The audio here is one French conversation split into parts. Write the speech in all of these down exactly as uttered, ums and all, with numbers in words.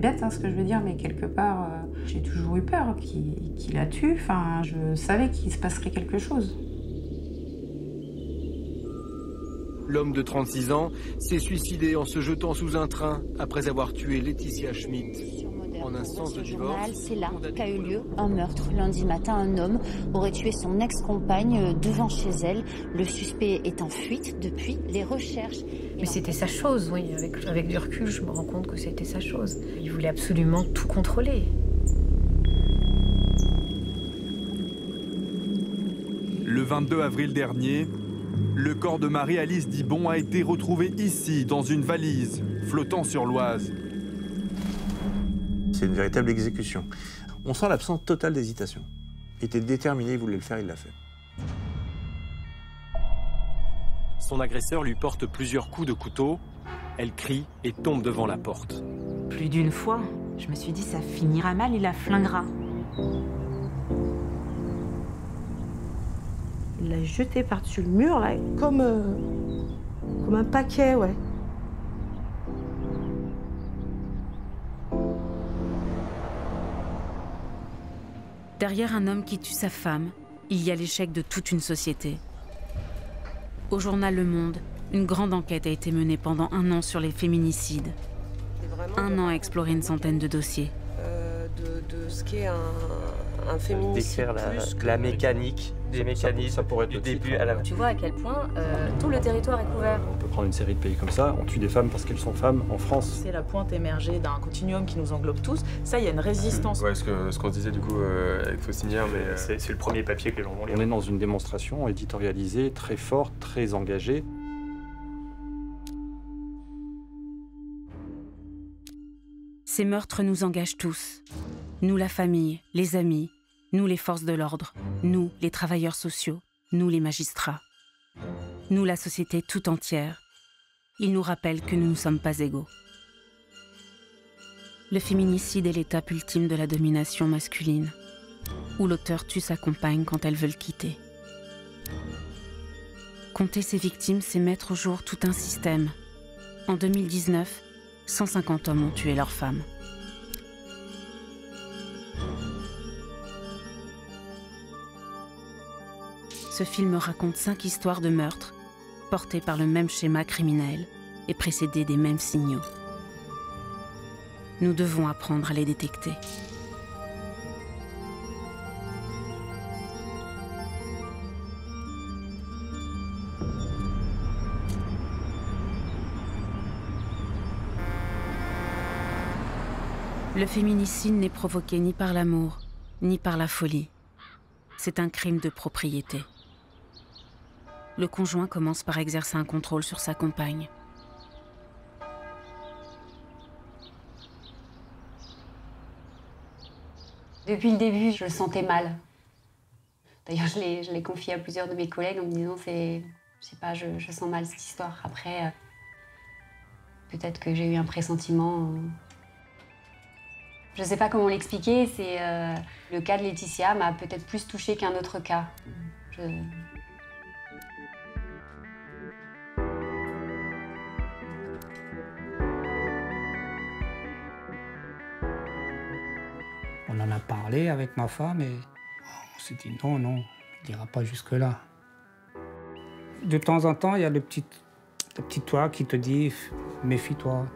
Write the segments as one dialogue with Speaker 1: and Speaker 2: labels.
Speaker 1: bête hein, ce que je veux dire, mais quelque part, euh, j'ai toujours eu peur qu'il qu'il la tue. Enfin, je savais qu'il se passerait quelque chose.
Speaker 2: L'homme de trente-six ans s'est suicidé en se jetant sous un train après avoir tué Laetitia Schmidt. En instance de divorce,
Speaker 3: c'est là qu'a eu lieu un meurtre. Lundi matin, un homme aurait tué son ex-compagne devant chez elle. Le suspect est en fuite depuis. Les recherches...
Speaker 4: Mais c'était sa chose, oui. Avec, avec du recul, je me rends compte que c'était sa chose. Il voulait absolument tout contrôler.
Speaker 5: Le vingt-deux avril dernier, le corps de Marie-Alice Dibon a été retrouvé ici, dans une valise, flottant sur l'Oise.
Speaker 6: C'est une véritable exécution. On sent l'absence totale d'hésitation. Il était déterminé, il voulait le faire, il l'a fait.
Speaker 2: Son agresseur lui porte plusieurs coups de couteau. Elle crie et tombe devant la porte.
Speaker 7: Plus d'une fois, je me suis dit ça finira mal, il la flinguera.
Speaker 8: Il l'a jeté par-dessus le mur, là, comme, euh, comme un paquet, ouais.
Speaker 9: Derrière un homme qui tue sa femme, il y a l'échec de toute une société. Au journal Le Monde, une grande enquête a été menée pendant un an sur les féminicides. Un an à explorer une centaine de dossiers.
Speaker 10: Euh, de, de ce qu'est un, un féminicide.
Speaker 11: Décrire la,
Speaker 10: plus que...
Speaker 11: la mécanique, des mécanismes du début à la fin.
Speaker 12: Tu vois à quel point euh, tout le territoire est couvert.
Speaker 13: On peut prendre une série de pays comme ça, on tue des femmes parce qu'elles sont femmes en France.
Speaker 14: C'est la pointe émergée d'un continuum qui nous englobe tous. Ça, il y a une résistance.
Speaker 13: Ouais, ce qu'on ce qu'on disait du coup euh, avec Faustinière, mais... Euh,
Speaker 11: c'est le premier papier que les gens vont lire.
Speaker 13: On est dans une démonstration éditorialisée, très forte, très engagée.
Speaker 9: Ces meurtres nous engagent tous. Nous, la famille, les amis, nous, les forces de l'ordre, nous, les travailleurs sociaux, nous, les magistrats. Nous, la société tout entière. Ils nous rappellent que nous ne sommes pas égaux. Le féminicide est l'étape ultime de la domination masculine, où l'auteur tue sa compagne quand elle veut le quitter. Compter ses victimes, c'est mettre au jour tout un système. En deux mille dix-neuf, cent cinquante hommes ont tué leurs femmes. Ce film raconte cinq histoires de meurtres, portées par le même schéma criminel et précédées des mêmes signaux. Nous devons apprendre à les détecter. Le féminicide n'est provoqué ni par l'amour, ni par la folie. C'est un crime de propriété. Le conjoint commence par exercer un contrôle sur sa compagne.
Speaker 1: Depuis le début, je le sentais mal. D'ailleurs, je l'ai je l'ai confié à plusieurs de mes collègues en me disant, c'est, je sais pas, je, je sens mal cette histoire. Après, euh, peut-être que j'ai eu un pressentiment. Euh... Je sais pas comment l'expliquer. C'est euh, le cas de Laetitia m'a peut-être plus touchée qu'un autre cas. Je...
Speaker 15: On en a parlé avec ma femme et on s'est dit non, non, il n'ira pas jusque-là. De temps en temps, il y a le petit, le petit toit qui te dit méfie-toi.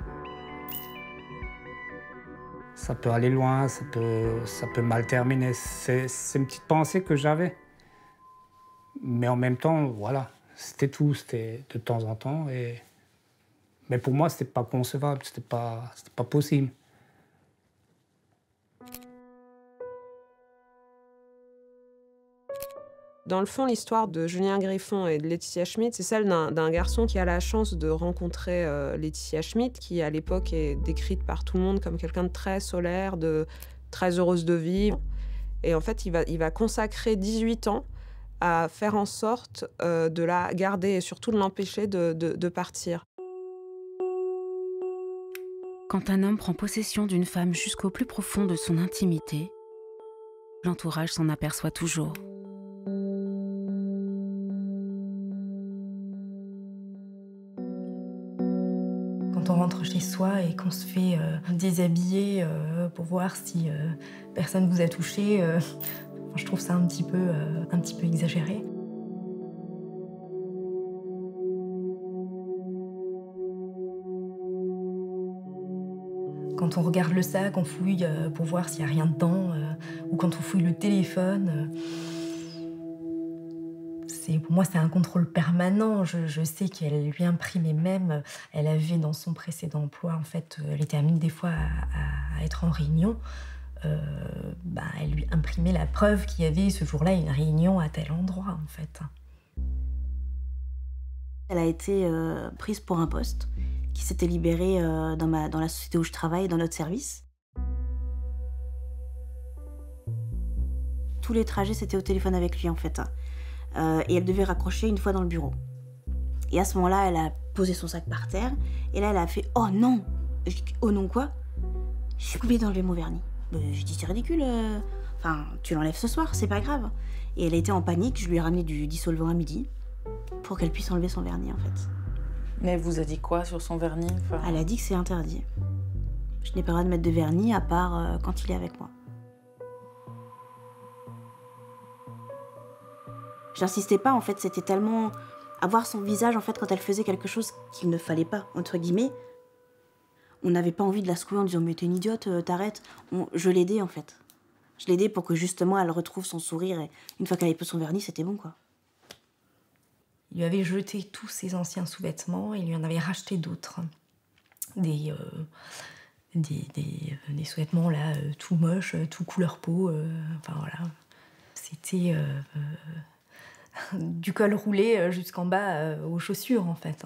Speaker 15: Ça peut aller loin, ça peut, ça peut mal terminer. C'est une petite pensée que j'avais. Mais en même temps, voilà, c'était tout, c'était de temps en temps. Et... Mais pour moi, c'était pas concevable, c'était pas, c'était pas possible.
Speaker 10: Dans le fond, l'histoire de Julien Griffon et de Laetitia Schmidt, c'est celle d'un garçon qui a la chance de rencontrer euh, Laetitia Schmidt, qui à l'époque est décrite par tout le monde comme quelqu'un de très solaire, de très heureuse de vivre. Et en fait, il va, il va consacrer dix-huit ans à faire en sorte euh, de la garder et surtout de l'empêcher de, de, de partir.
Speaker 9: Quand un homme prend possession d'une femme jusqu'au plus profond de son intimité, l'entourage s'en aperçoit toujours.
Speaker 16: Quand on rentre rentre chez soi et qu'on se fait euh, déshabiller euh, pour voir si euh, personne vous a touché, euh, je trouve ça un petit peu, euh, un petit peu exagéré. Quand on regarde le sac, on fouille euh, pour voir s'il n'y a rien dedans, euh, ou quand on fouille le téléphone, euh, c'est, pour moi c'est un contrôle permanent. Je, je sais qu'elle lui imprimait même, elle avait dans son précédent emploi, en fait, elle était amenée des fois à, à être en réunion, euh, bah, elle lui imprimait la preuve qu'il y avait ce jour-là une réunion à tel endroit, en fait.
Speaker 17: Elle a été euh, prise pour un poste qui s'était libéré euh, dans, ma, dans la société où je travaille, dans notre service. Tous les trajets, c'était au téléphone avec lui, en fait. Euh, et elle devait raccrocher une fois dans le bureau. Et à ce moment-là, elle a posé son sac par terre, et là, elle a fait « Oh non !» Oh non quoi? J'ai oublié d'enlever mon vernis. Euh, j'ai dit « C'est ridicule, euh... enfin, tu l'enlèves ce soir, c'est pas grave. » Et elle a été en panique, je lui ai ramené du dissolvant à midi, pour qu'elle puisse enlever son vernis, en fait.
Speaker 14: Mais elle vous a dit quoi sur son vernis? Enfin...
Speaker 17: Elle a dit que c'est interdit. Je n'ai pas le droit de mettre de vernis à part euh, quand il est avec moi. J'insistais pas, en fait, c'était tellement... Avoir son visage, en fait, quand elle faisait quelque chose qu'il ne fallait pas, entre guillemets, on n'avait pas envie de la secouer en disant « Mais t'es une idiote, euh, t'arrêtes ». Je l'aidais, en fait. Je l'aidais pour que, justement, elle retrouve son sourire et une fois qu'elle avait posé son vernis, c'était bon, quoi.
Speaker 16: Il lui avait jeté tous ses anciens sous-vêtements et il lui en avait racheté d'autres. Des, euh, des, des, des sous-vêtements là, euh, tout moches, euh, tout couleur peau. Euh, enfin voilà. C'était euh, euh, du col roulé jusqu'en bas euh, aux chaussures en fait.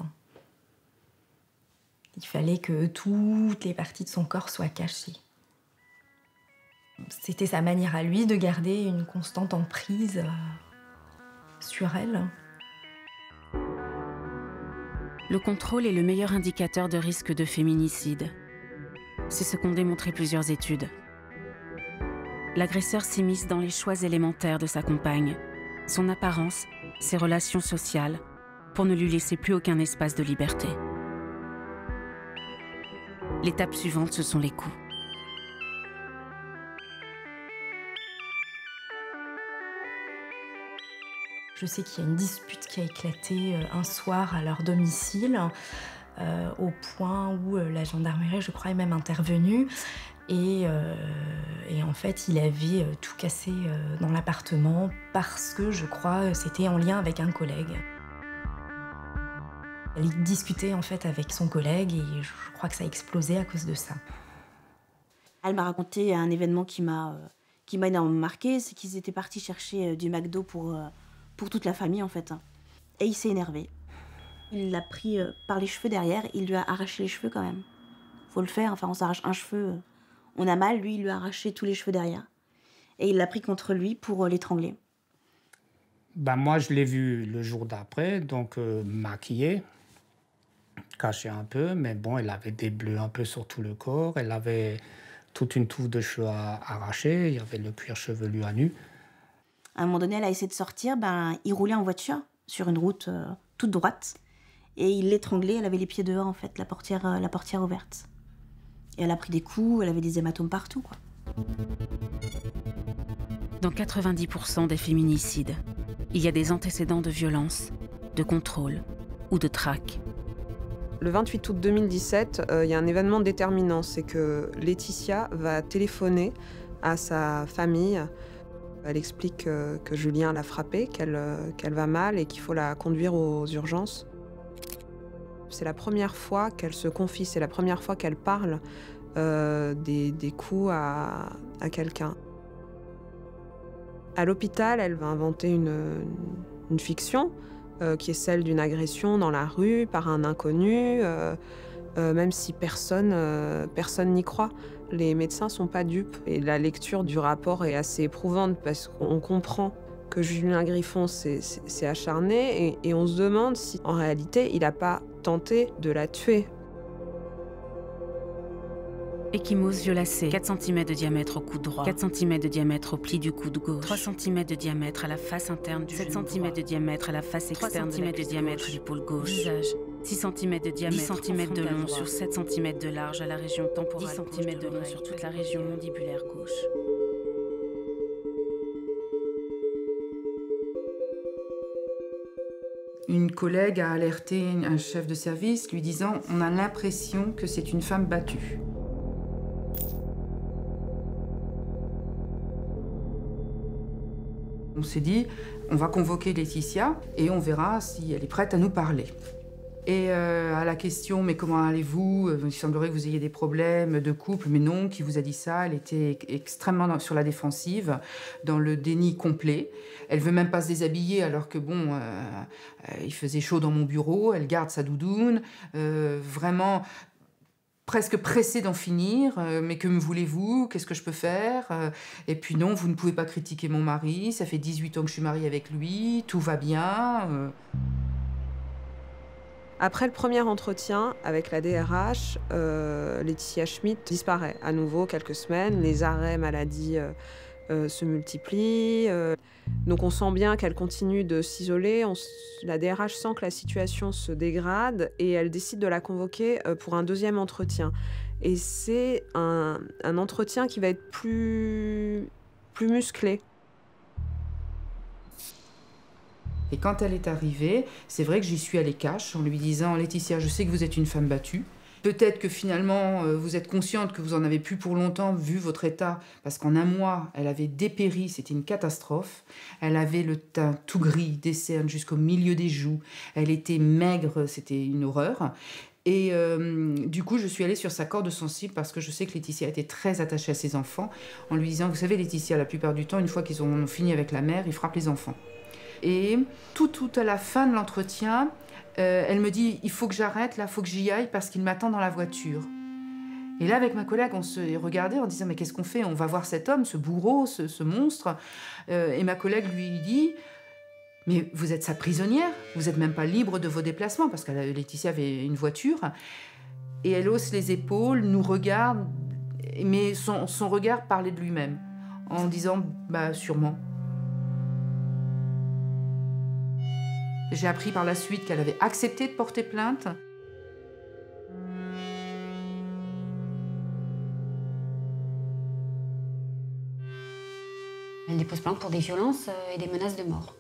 Speaker 16: Il fallait que toutes les parties de son corps soient cachées. C'était sa manière à lui de garder une constante emprise euh, sur elle.
Speaker 9: Le contrôle est le meilleur indicateur de risque de féminicide. C'est ce qu'ont démontré plusieurs études. L'agresseur s'immisce dans les choix élémentaires de sa compagne, son apparence, ses relations sociales, pour ne lui laisser plus aucun espace de liberté. L'étape suivante, ce sont les coups.
Speaker 16: Je sais qu'il y a une dispute qui a éclaté un soir à leur domicile, euh, au point où la gendarmerie, je crois, est même intervenue. Et, euh, et en fait, il avait tout cassé dans l'appartement parce que, je crois, c'était en lien avec un collègue. Elle discutait en fait avec son collègue et je crois que ça a explosé à cause de ça.
Speaker 17: Elle m'a raconté un événement qui m'a euh, qui m'a énormément marqué, c'est qu'ils étaient partis chercher du McDo pour... Euh, pour toute la famille, en fait. Et il s'est énervé. Il l'a pris euh, par les cheveux derrière, il lui a arraché les cheveux quand même. Faut le faire, enfin, on s'arrache un cheveu, euh, on a mal, lui, il lui a arraché tous les cheveux derrière. Et il l'a pris contre lui pour euh, l'étrangler.
Speaker 15: Ben, moi, je l'ai vu le jour d'après, donc euh, maquillée, cachée un peu, mais bon, elle avait des bleus un peu sur tout le corps, elle avait toute une touffe de cheveux arrachés, il y avait le cuir chevelu à nu.
Speaker 17: À un moment donné, elle a essayé de sortir, ben, il roulait en voiture sur une route euh, toute droite. Et il l'étranglait, elle avait les pieds dehors, en fait, la portière, euh, la portière ouverte. Et elle a pris des coups, elle avait des hématomes partout, quoi.
Speaker 9: Dans quatre-vingt-dix pour cent des féminicides, il y a des antécédents de violence, de contrôle ou de traque.
Speaker 10: Le vingt-huit août deux mille dix-sept, il euh, y a un événement déterminant, c'est que Laetitia va téléphoner à sa famille. Elle explique euh, que Julien l'a frappée, qu'elle euh, qu'elle va mal et qu'il faut la conduire aux urgences. C'est la première fois qu'elle se confie, c'est la première fois qu'elle parle euh, des, des coups à, à quelqu'un. À l'hôpital, elle va inventer une, une fiction euh, qui est celle d'une agression dans la rue par un inconnu, euh, euh, même si personne euh, personne n'y croit. Les médecins sont pas dupes et la lecture du rapport est assez éprouvante parce qu'on comprend que Julien Griffon s'est acharné et, et on se demande si, en réalité, il n'a pas tenté de la tuer.
Speaker 9: Ecchymose violacée, quatre centimètres de diamètre au coude droit, quatre centimètres de diamètre au pli du coude gauche, trois centimètres de diamètre à la face interne du sept centimètres de diamètre à la face externe, trois centimètres de diamètre à l'épaule gauche, visage, six centimètres de diamètre, dix centimètres de long sur sept centimètres de large à la région temporale, dix centimètres de long sur toute la région mandibulaire gauche.
Speaker 18: Une collègue a alerté un chef de service lui disant « On a l'impression que c'est une femme battue ». On s'est dit, on va convoquer Laetitia et on verra si elle est prête à nous parler. Et euh, à la question, mais comment allez-vous? Il semblerait que vous ayez des problèmes de couple, mais non, qui vous a dit ça? Elle était extrêmement sur la défensive, dans le déni complet. Elle veut même pas se déshabiller alors que bon, euh, euh, il faisait chaud dans mon bureau. Elle garde sa doudoune, euh, vraiment presque pressée d'en finir. Euh, mais que me voulez-vous? Qu'est-ce que je peux faire? euh, Et puis non, vous ne pouvez pas critiquer mon mari. Ça fait dix-huit ans que je suis mariée avec lui. Tout va bien. Euh...
Speaker 10: Après le premier entretien avec la D R H, euh, Laetitia Schmidt disparaît à nouveau quelques semaines. Les arrêts maladie euh, euh, se multiplient. Euh, donc on sent bien qu'elle continue de s'isoler. On, la D R H sent que la situation se dégrade et elle décide de la convoquer euh, pour un deuxième entretien. Et c'est un, un entretien qui va être plus, plus musclé.
Speaker 18: Et quand elle est arrivée, c'est vrai que j'y suis allée cash en lui disant « Laetitia, je sais que vous êtes une femme battue. Peut-être que finalement, euh, vous êtes consciente que vous en avez plus pour longtemps vu votre état. Parce qu'en un mois, elle avait dépéri, c'était une catastrophe. Elle avait le teint tout gris, des cernes jusqu'au milieu des joues. Elle était maigre, c'était une horreur. Et euh, du coup, je suis allée sur sa corde sensible parce que je sais que Laetitia était très attachée à ses enfants. En lui disant « Vous savez, Laetitia, la plupart du temps, une fois qu'ils ont fini avec la mère, ils frappent les enfants. » Et tout, tout à la fin de l'entretien, euh, elle me dit « Il faut que j'arrête, là, il faut que j'y aille parce qu'il m'attend dans la voiture. » Et là, avec ma collègue, on se regardait en disant « Mais qu'est-ce qu'on fait? On va voir cet homme, ce bourreau, ce, ce monstre. Euh, » Et ma collègue lui dit « Mais vous êtes sa prisonnière, vous n'êtes même pas libre de vos déplacements. » Parce que Laetitia avait une voiture. Et elle hausse les épaules, nous regarde, mais son, son regard parlait de lui-même, en disant « Bah, sûrement. » J'ai appris par la suite qu'elle avait accepté de porter plainte.
Speaker 1: Elle dépose plainte pour des violences et des menaces de mort.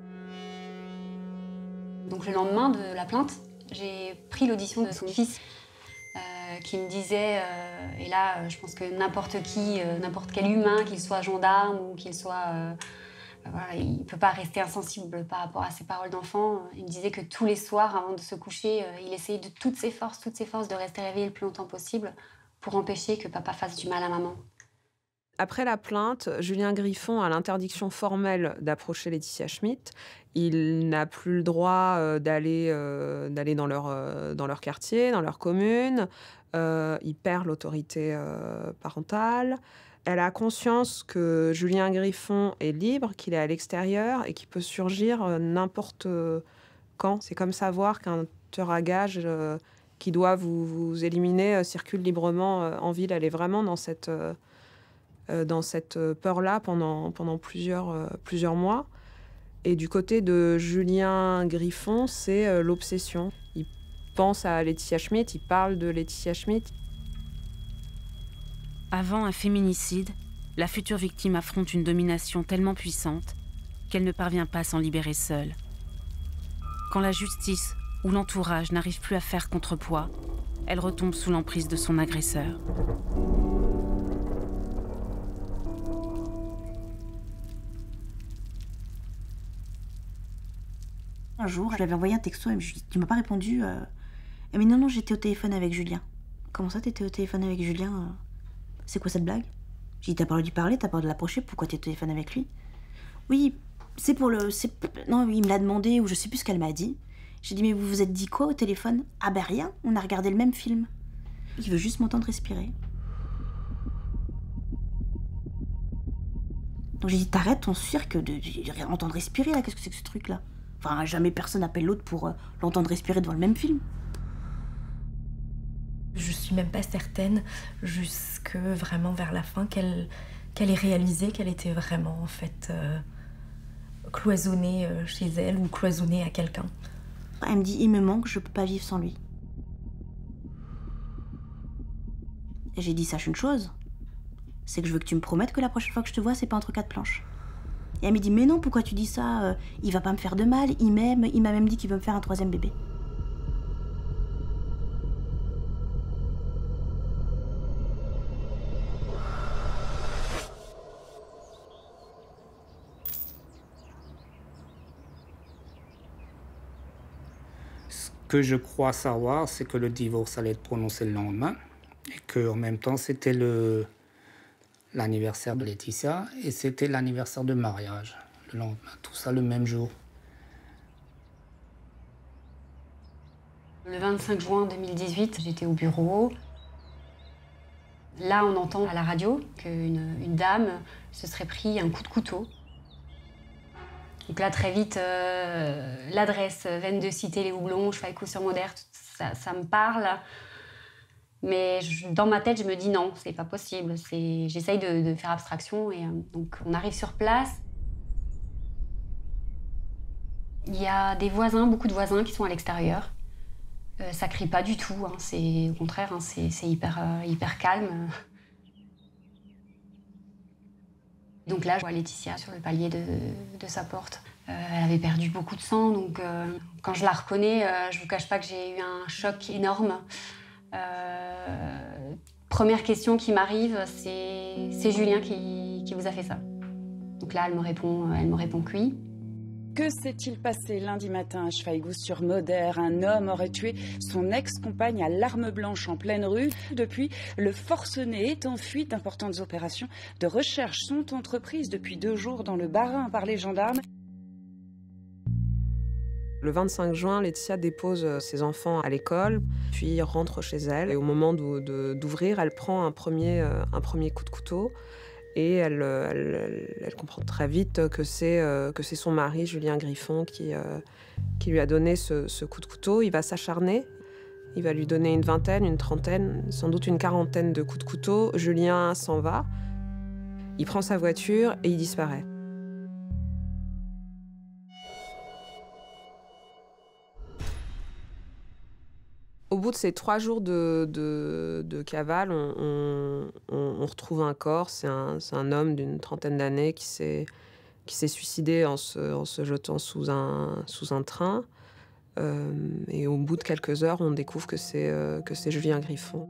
Speaker 1: Donc le lendemain de la plainte, j'ai pris l'audition de son fils euh, qui me disait, euh, et là je pense que n'importe qui, euh, n'importe quel humain, qu'il soit gendarme ou qu'il soit... Euh, Voilà, il ne peut pas rester insensible par rapport à ses paroles d'enfant. Il me disait que tous les soirs, avant de se coucher, il essayait de toutes ses forces, toutes ses forces de rester réveillé le plus longtemps possible pour empêcher que papa fasse du mal à maman.
Speaker 10: Après la plainte, Julien Griffon a l'interdiction formelle d'approcher Laetitia Schmidt. Il n'a plus le droit d'aller euh, d'aller dans leur, euh, dans leur quartier, dans leur commune. Euh, il perd l'autorité euh, parentale. Elle a conscience que Julien Griffon est libre, qu'il est à l'extérieur et qu'il peut surgir n'importe quand. C'est comme savoir qu'un tueur à gages euh, qui doit vous, vous éliminer euh, circule librement euh, en ville. Elle est vraiment dans cette, euh, dans cette peur-là pendant, pendant plusieurs, euh, plusieurs mois. Et du côté de Julien Griffon, c'est euh, l'obsession. Il pense à Laetitia Schmidt, il parle de Laetitia Schmidt.
Speaker 9: Avant un féminicide, la future victime affronte une domination tellement puissante qu'elle ne parvient pas à s'en libérer seule. Quand la justice ou l'entourage n'arrive plus à faire contrepoids, elle retombe sous l'emprise de son agresseur.
Speaker 17: Un jour, je lui avais envoyé un texto et je lui ai dit, tu m'as pas répondu. Euh... Elle m'a dit non, non, j'étais au téléphone avec Julien. Comment ça, t'étais au téléphone avec Julien euh... C'est quoi cette blague? J'ai dit, t'as pas le lui parler, t'as pas de l'approcher, pourquoi t'es au téléphone avec lui? Oui, c'est pour le... Non, oui, il me l'a demandé, ou je sais plus ce qu'elle m'a dit. J'ai dit, mais vous vous êtes dit quoi au téléphone? Ah ben rien, on a regardé le même film. Il veut juste m'entendre respirer. Donc j'ai dit, t'arrêtes ton cirque de, de, de entendre respirer, là, qu'est-ce que c'est que ce truc-là? Enfin, jamais personne n'appelle l'autre pour euh, l'entendre respirer devant le même film.
Speaker 16: Je suis même pas certaine, jusque vraiment vers la fin, qu'elle qu'elle ait réalisé qu'elle était vraiment, en fait, euh, cloisonnée chez elle ou cloisonnée à quelqu'un.
Speaker 17: Elle me dit, il me manque, je peux pas vivre sans lui. Et j'ai dit, sache une chose, c'est que je veux que tu me promettes que la prochaine fois que je te vois, c'est pas entre quatre planches. Et elle me dit, mais non, pourquoi tu dis ça? euh, Il va pas me faire de mal, il m'aime, il m'a même dit qu'il veut me faire un troisième bébé.
Speaker 15: Ce que je crois savoir, c'est que le divorce allait être prononcé le lendemain et qu'en même temps, c'était le... l'anniversaire de Laetitia et c'était l'anniversaire de mariage le lendemain, tout ça le même jour.
Speaker 1: Le vingt-cinq juin deux mille dix-huit, j'étais au bureau. Là, on entend à la radio qu'une une dame se serait pris un coup de couteau. Donc là, très vite, euh, l'adresse, veine de Cité les Houblons, Chevalcourt-sur-Moder, ça, ça me parle. Mais je, dans ma tête, je me dis non, c'est pas possible. J'essaye de, de faire abstraction. Et, euh, donc, on arrive sur place. Il y a des voisins, beaucoup de voisins qui sont à l'extérieur. Euh, ça crie pas du tout. Hein, c'est, au contraire, hein, c'est hyper, euh, hyper calme. Donc là, je vois Laetitia sur le palier de, de sa porte. Euh, elle avait perdu beaucoup de sang. Donc, euh, quand je la reconnais, euh, je vous cache pas que j'ai eu un choc énorme. Euh, première question qui m'arrive, c'est c'est Julien qui, qui vous a fait ça. Donc là, elle me répond, elle me répond que oui.
Speaker 19: Que s'est-il passé lundi matin à Chevalcourt-sur-Moder? Un homme aurait tué son ex-compagne à l'arme blanche en pleine rue. Depuis, le forcené est en fuite. D'importantes opérations de recherche sont entreprises depuis deux jours dans le Bas-Rhin par les gendarmes.
Speaker 10: Le vingt-cinq juin, Laetitia dépose ses enfants à l'école, puis rentre chez elle. Et au moment d'ouvrir, elle prend un premier, un premier coup de couteau. Et elle, elle, elle, elle comprend très vite que c'est euh, que c'est son mari, Julien Griffon, qui, euh, qui lui a donné ce, ce coup de couteau. Il va s'acharner, il va lui donner une vingtaine, une trentaine, sans doute une quarantaine de coups de couteau. Julien s'en va, il prend sa voiture et il disparaît. Au bout de ces trois jours de, de, de cavale, on, on, on retrouve un corps. C'est un, c'est un homme d'une trentaine d'années qui s'est qui s'est suicidé en se, en se jetant sous un, sous un train. Euh, et au bout de quelques heures, on découvre que c'est euh, que c'est Julien Griffon.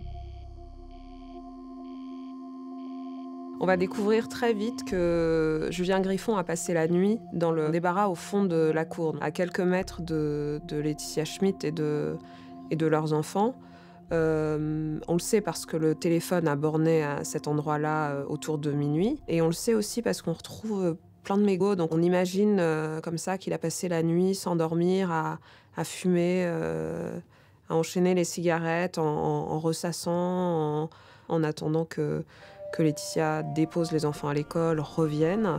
Speaker 10: On va découvrir très vite que Julien Griffon a passé la nuit dans le débarras au fond de la cour, à quelques mètres de, de Laetitia Schmitt et de... et de leurs enfants. Euh, on le sait parce que le téléphone a borné à cet endroit-là euh, autour de minuit. Et on le sait aussi parce qu'on retrouve plein de mégots. Donc on imagine euh, comme ça qu'il a passé la nuit sans dormir, à, à fumer, euh, à enchaîner les cigarettes en, en, en ressassant, en, en attendant que, que Laetitia dépose les enfants à l'école, revienne.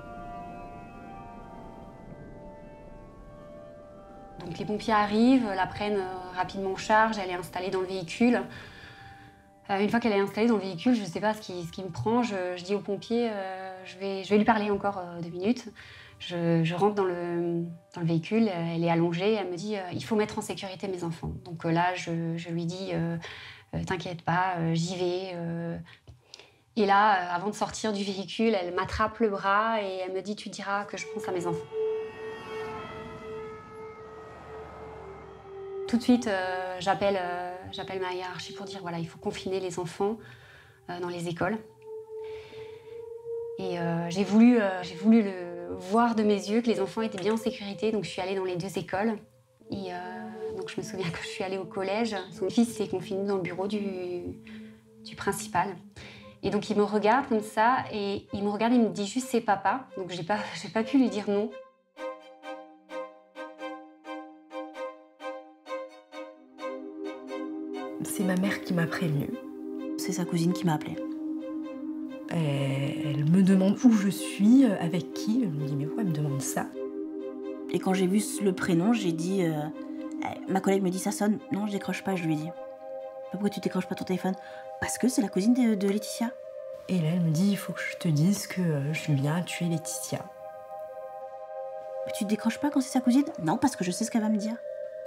Speaker 1: Donc les pompiers arrivent, la prennent rapidement en charge, elle est installée dans le véhicule. Euh, une fois qu'elle est installée dans le véhicule, je ne sais pas ce qui, ce qui me prend, je, je dis aux pompiers, euh, je, vais, je vais lui parler encore euh, deux minutes. Je, je rentre dans le, dans le véhicule, elle est allongée, elle me dit, euh, il faut mettre en sécurité mes enfants. Donc euh, là, je, je lui dis, euh, euh, t'inquiète pas, euh, j'y vais. Euh. Et là, euh, avant de sortir du véhicule, elle m'attrape le bras et elle me dit, tu diras que je pense à mes enfants. Tout de suite, euh, j'appelle euh, j'appelle ma hiérarchie pour dire voilà, il faut confiner les enfants euh, dans les écoles. Et euh, j'ai voulu, euh, j'ai voulu le voir de mes yeux que les enfants étaient bien en sécurité, donc je suis allée dans les deux écoles. Et euh, donc je me souviens que je suis allée au collège. Son fils s'est confiné dans le bureau du, du principal. Et donc il me regarde comme ça, et il me regarde, il me dit juste c'est papa. Donc j'ai pas, j'ai pas pu lui dire non.
Speaker 16: C'est ma mère qui m'a prévenue.
Speaker 17: C'est sa cousine qui m'a appelée.
Speaker 16: Elle me demande où je suis, avec qui. Je me dis, mais pourquoi elle me demande ça?
Speaker 17: Et quand j'ai vu le prénom, j'ai dit... Euh, ma collègue me dit, ça sonne. Non, je décroche pas, je lui ai dit. Pourquoi tu décroches pas ton téléphone? Parce que c'est la cousine de, de Laetitia.
Speaker 16: Et là, elle me dit, il faut que je te dise que euh, Julien a tué Laetitia.
Speaker 17: Mais tu te décroches pas quand c'est sa cousine? Non, parce que je sais ce qu'elle va me dire.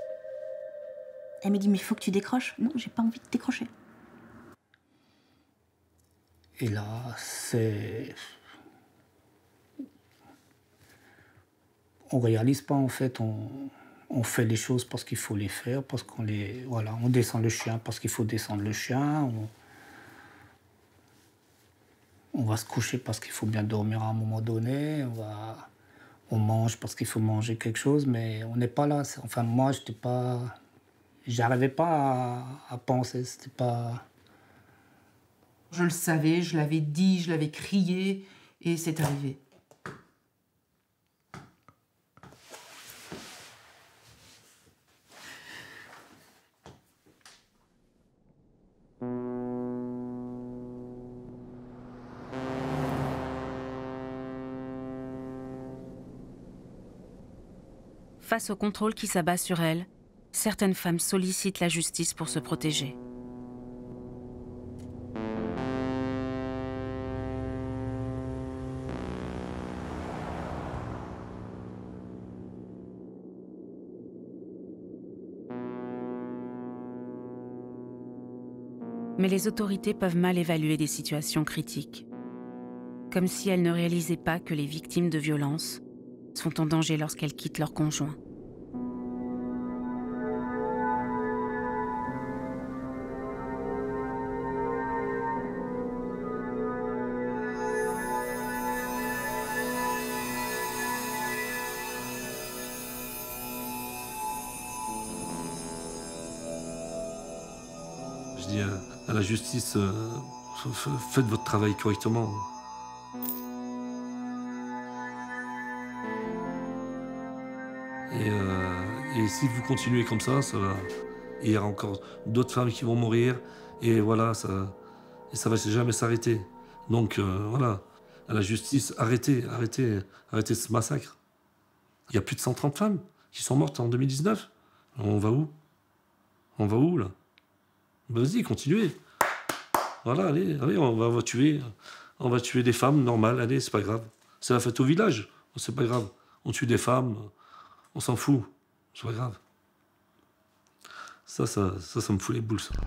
Speaker 17: Elle me dit, mais il faut que tu décroches. Non, j'ai pas envie de décrocher.
Speaker 15: Et là, c'est... On réalise pas, en fait. On, on fait les choses parce qu'il faut les faire, parce qu'on les... Voilà, on descend le chien parce qu'il faut descendre le chien. On, on va se coucher parce qu'il faut bien dormir à un moment donné. On va... On mange parce qu'il faut manger quelque chose, mais on n'est pas là. Enfin, moi, j'étais pas... J'arrivais pas à, à penser, c'était pas...
Speaker 18: Je le savais, je l'avais dit, je l'avais crié, et c'est arrivé.
Speaker 9: Face au contrôle qui s'abat sur elles, certaines femmes sollicitent la justice pour se protéger. Mais les autorités peuvent mal évaluer des situations critiques. Comme si elles ne réalisaient pas que les victimes de violences sont en danger lorsqu'elles quittent leur conjoint.
Speaker 20: Je dis à la justice, euh, faites votre travail correctement. Et, euh, et si vous continuez comme ça, ça va... il y aura encore d'autres femmes qui vont mourir. Et voilà, ça et ça va jamais s'arrêter. Donc euh, voilà, à la justice, arrêtez, arrêtez, arrêtez ce massacre. Il y a plus de cent trente femmes qui sont mortes en deux mille dix-neuf. On va où? On va où, là? Vas-y, continuez. Voilà, allez, allez, on va, on va tuer. On va tuer des femmes normales, allez, c'est pas grave. C'est la fête au village, c'est pas grave. On tue des femmes, on s'en fout, c'est pas grave. Ça, ça, ça, ça me fout les boules, ça.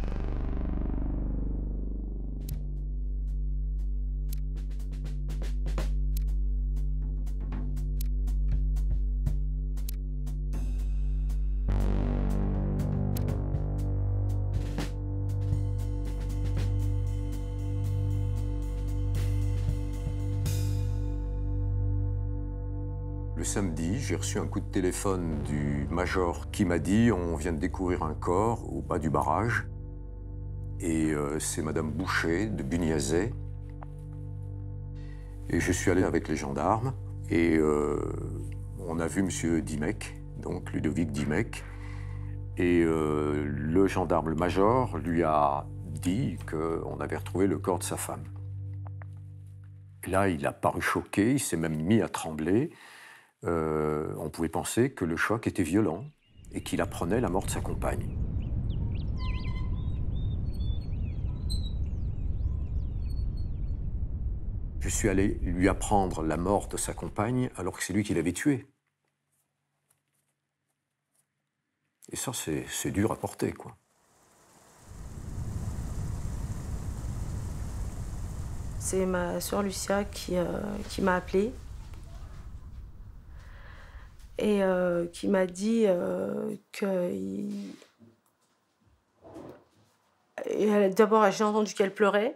Speaker 21: Le samedi, j'ai reçu un coup de téléphone du major qui m'a dit « On vient de découvrir un corps au bas du barrage. » Et euh, c'est Madame Boucher de Buniazet. Et je suis allé avec les gendarmes et euh, on a vu Monsieur Dimec, donc Ludovic Dimec. Et euh, le gendarme, le major, lui a dit qu'on avait retrouvé le corps de sa femme. Et là, il a paru choqué, il s'est même mis à trembler. Euh, on pouvait penser que le choc était violent et qu'il apprenait la mort de sa compagne. Je suis allé lui apprendre la mort de sa compagne alors que c'est lui qui l'avait tuée. Et ça, c'est dur à porter, quoi.
Speaker 8: C'est ma sœur Lucia qui, euh, qui m'a appelée. Et euh, qui m'a dit euh, que... Il... D'abord, j'ai entendu qu'elle pleurait.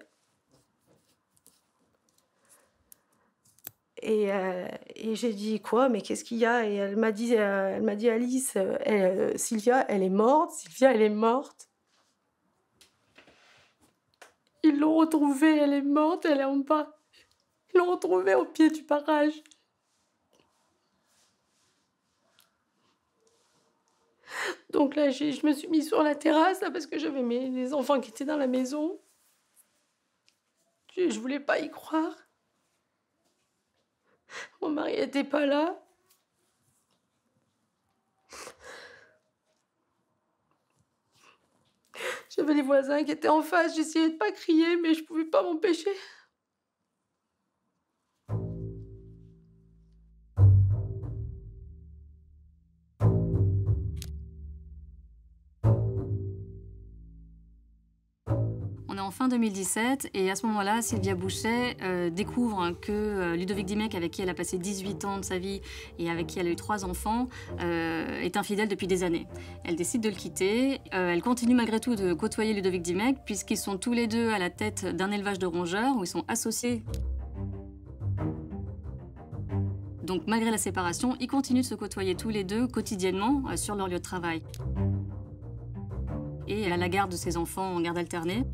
Speaker 8: Et, euh, et j'ai dit, quoi, mais qu'est-ce qu'il y a? Et elle m'a dit, euh, elle m'a dit, Alice, elle, Sylvia, elle est morte. Sylvia, elle est morte. Ils l'ont retrouvée, elle est morte, elle est en bas. Ils l'ont retrouvée au pied du barrage. Donc là, je me suis mise sur la terrasse là, parce que j'avais mes les enfants qui étaient dans la maison. Je, je voulais pas y croire. Mon mari n'était pas là. J'avais les voisins qui étaient en face. J'essayais de pas crier, mais je pouvais pas m'empêcher.
Speaker 12: fin deux mille dix-sept, et à ce moment-là, Sylvia Bouchet euh, découvre que euh, Ludovic Dimec, avec qui elle a passé dix-huit ans de sa vie et avec qui elle a eu trois enfants, euh, est infidèle depuis des années. Elle décide de le quitter. Euh, elle continue malgré tout de côtoyer Ludovic Dimec, puisqu'ils sont tous les deux à la tête d'un élevage de rongeurs, où ils sont associés. Donc malgré la séparation, ils continuent de se côtoyer tous les deux quotidiennement euh, sur leur lieu de travail. Et elle a la garde de ses enfants en garde alternée.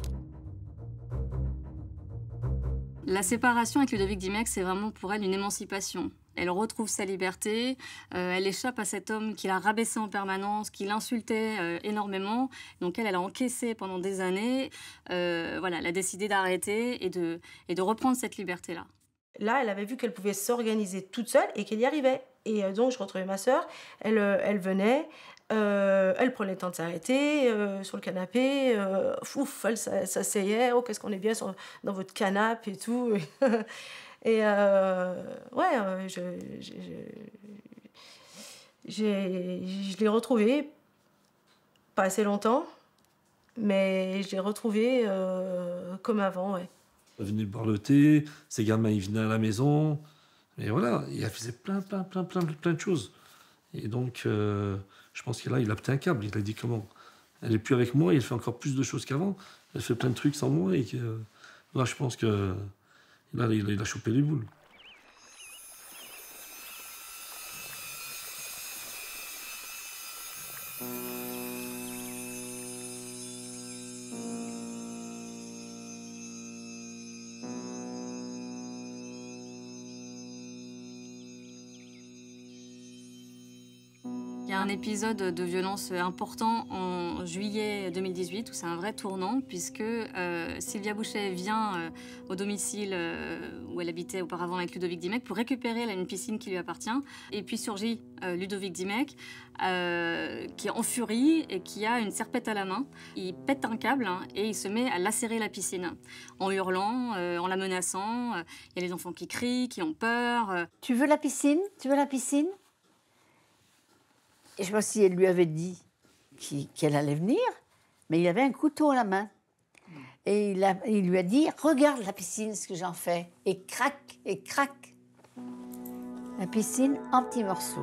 Speaker 12: La séparation avec Ludovic Dimec, c'est vraiment pour elle une émancipation. Elle retrouve sa liberté, euh, elle échappe à cet homme qui l'a rabaissée en permanence, qui l'insultait euh, énormément. Donc elle, elle a encaissé pendant des années. Euh, voilà, elle a décidé d'arrêter et de, et de reprendre cette liberté-là.
Speaker 8: Là, elle avait vu qu'elle pouvait s'organiser toute seule et qu'elle y arrivait. Et euh, donc, je retrouvais ma sœur, elle, euh, elle venait, euh, elle prenait le temps de s'arrêter euh, sur le canapé, euh, ouf, elle s'asseyait, oh, qu'est-ce qu'on est bien sur, dans votre canapé et tout. Et euh, ouais, euh, je, je, je, je l'ai retrouvée, pas assez longtemps, mais je l'ai retrouvée euh, comme avant, ouais.
Speaker 20: Elle venait boire le thé, ses gamins ils venaient à la maison, et voilà, et elle faisait plein, plein, plein, plein, plein de choses. Et donc, euh, je pense que là, il a pété un câble, il a dit comment, elle n'est plus avec moi, il fait encore plus de choses qu'avant, elle fait plein de trucs sans moi, et que, euh, là, je pense que là, il a, il a chopé les boules.
Speaker 12: Il y a un épisode de violence important en juillet deux mille dix-huit où c'est un vrai tournant puisque euh, Sylvia Bouchet vient euh, au domicile euh, où elle habitait auparavant avec Ludovic Dimec pour récupérer là, une piscine qui lui appartient. Et puis surgit euh, Ludovic Dimec euh, qui est en furie et qui a une serpette à la main. Il pète un câble hein, et il se met à lacérer la piscine en hurlant, euh, en la menaçant. Il y a les enfants qui crient, qui ont peur. Euh.
Speaker 3: Tu veux la piscine? Tu veux la piscine? Et je ne sais pas si elle lui avait dit qu'elle allait venir, mais il avait un couteau à la main. Et il, a, il lui a dit, regarde la piscine, ce que j'en fais. Et crac, et crac. La piscine en petits morceaux.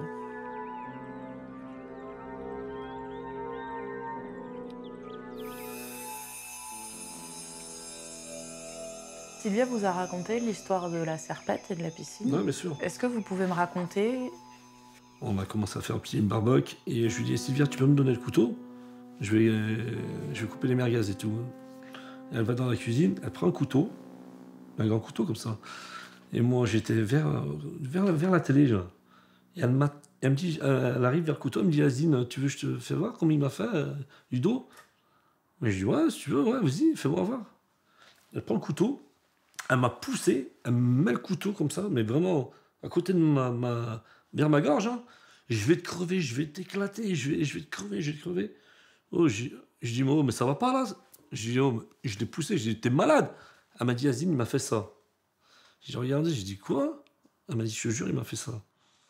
Speaker 22: Sylvia vous a raconté l'histoire de la serpette et de la piscine.
Speaker 20: Oui, bien sûr.
Speaker 22: Est-ce que vous pouvez me raconter?
Speaker 20: On a commencé à faire un petit une barbeque et je lui dis Sylvia, tu peux me donner le couteau? Je vais, euh, je vais couper les merguez et tout. Et elle va dans la cuisine, elle prend un couteau, un grand couteau comme ça. Et moi j'étais vers, vers, vers la télé. Là. Et elle, elle me dit, elle arrive vers le couteau, elle me dit Azine, tu veux que je te fais voir comment il m'a fait euh, Ludo? Mais je dis ouais, si tu veux, ouais, vas-y, fais-moi voir. Elle prend le couteau, elle m'a poussé, elle me met le couteau comme ça, mais vraiment à côté de ma, ma vers ma gorge, hein. Je vais te crever, je vais t'éclater, je vais, je vais te crever, je vais te crever. Oh, je, je dis, oh, mais ça va pas là? Je dis, oh, je l'ai poussé, je dis, t'es malade? Elle m'a dit, Azine, il m'a fait ça. J'ai regardé, j'ai dit, quoi? Elle m'a dit, je te jure, il m'a fait ça.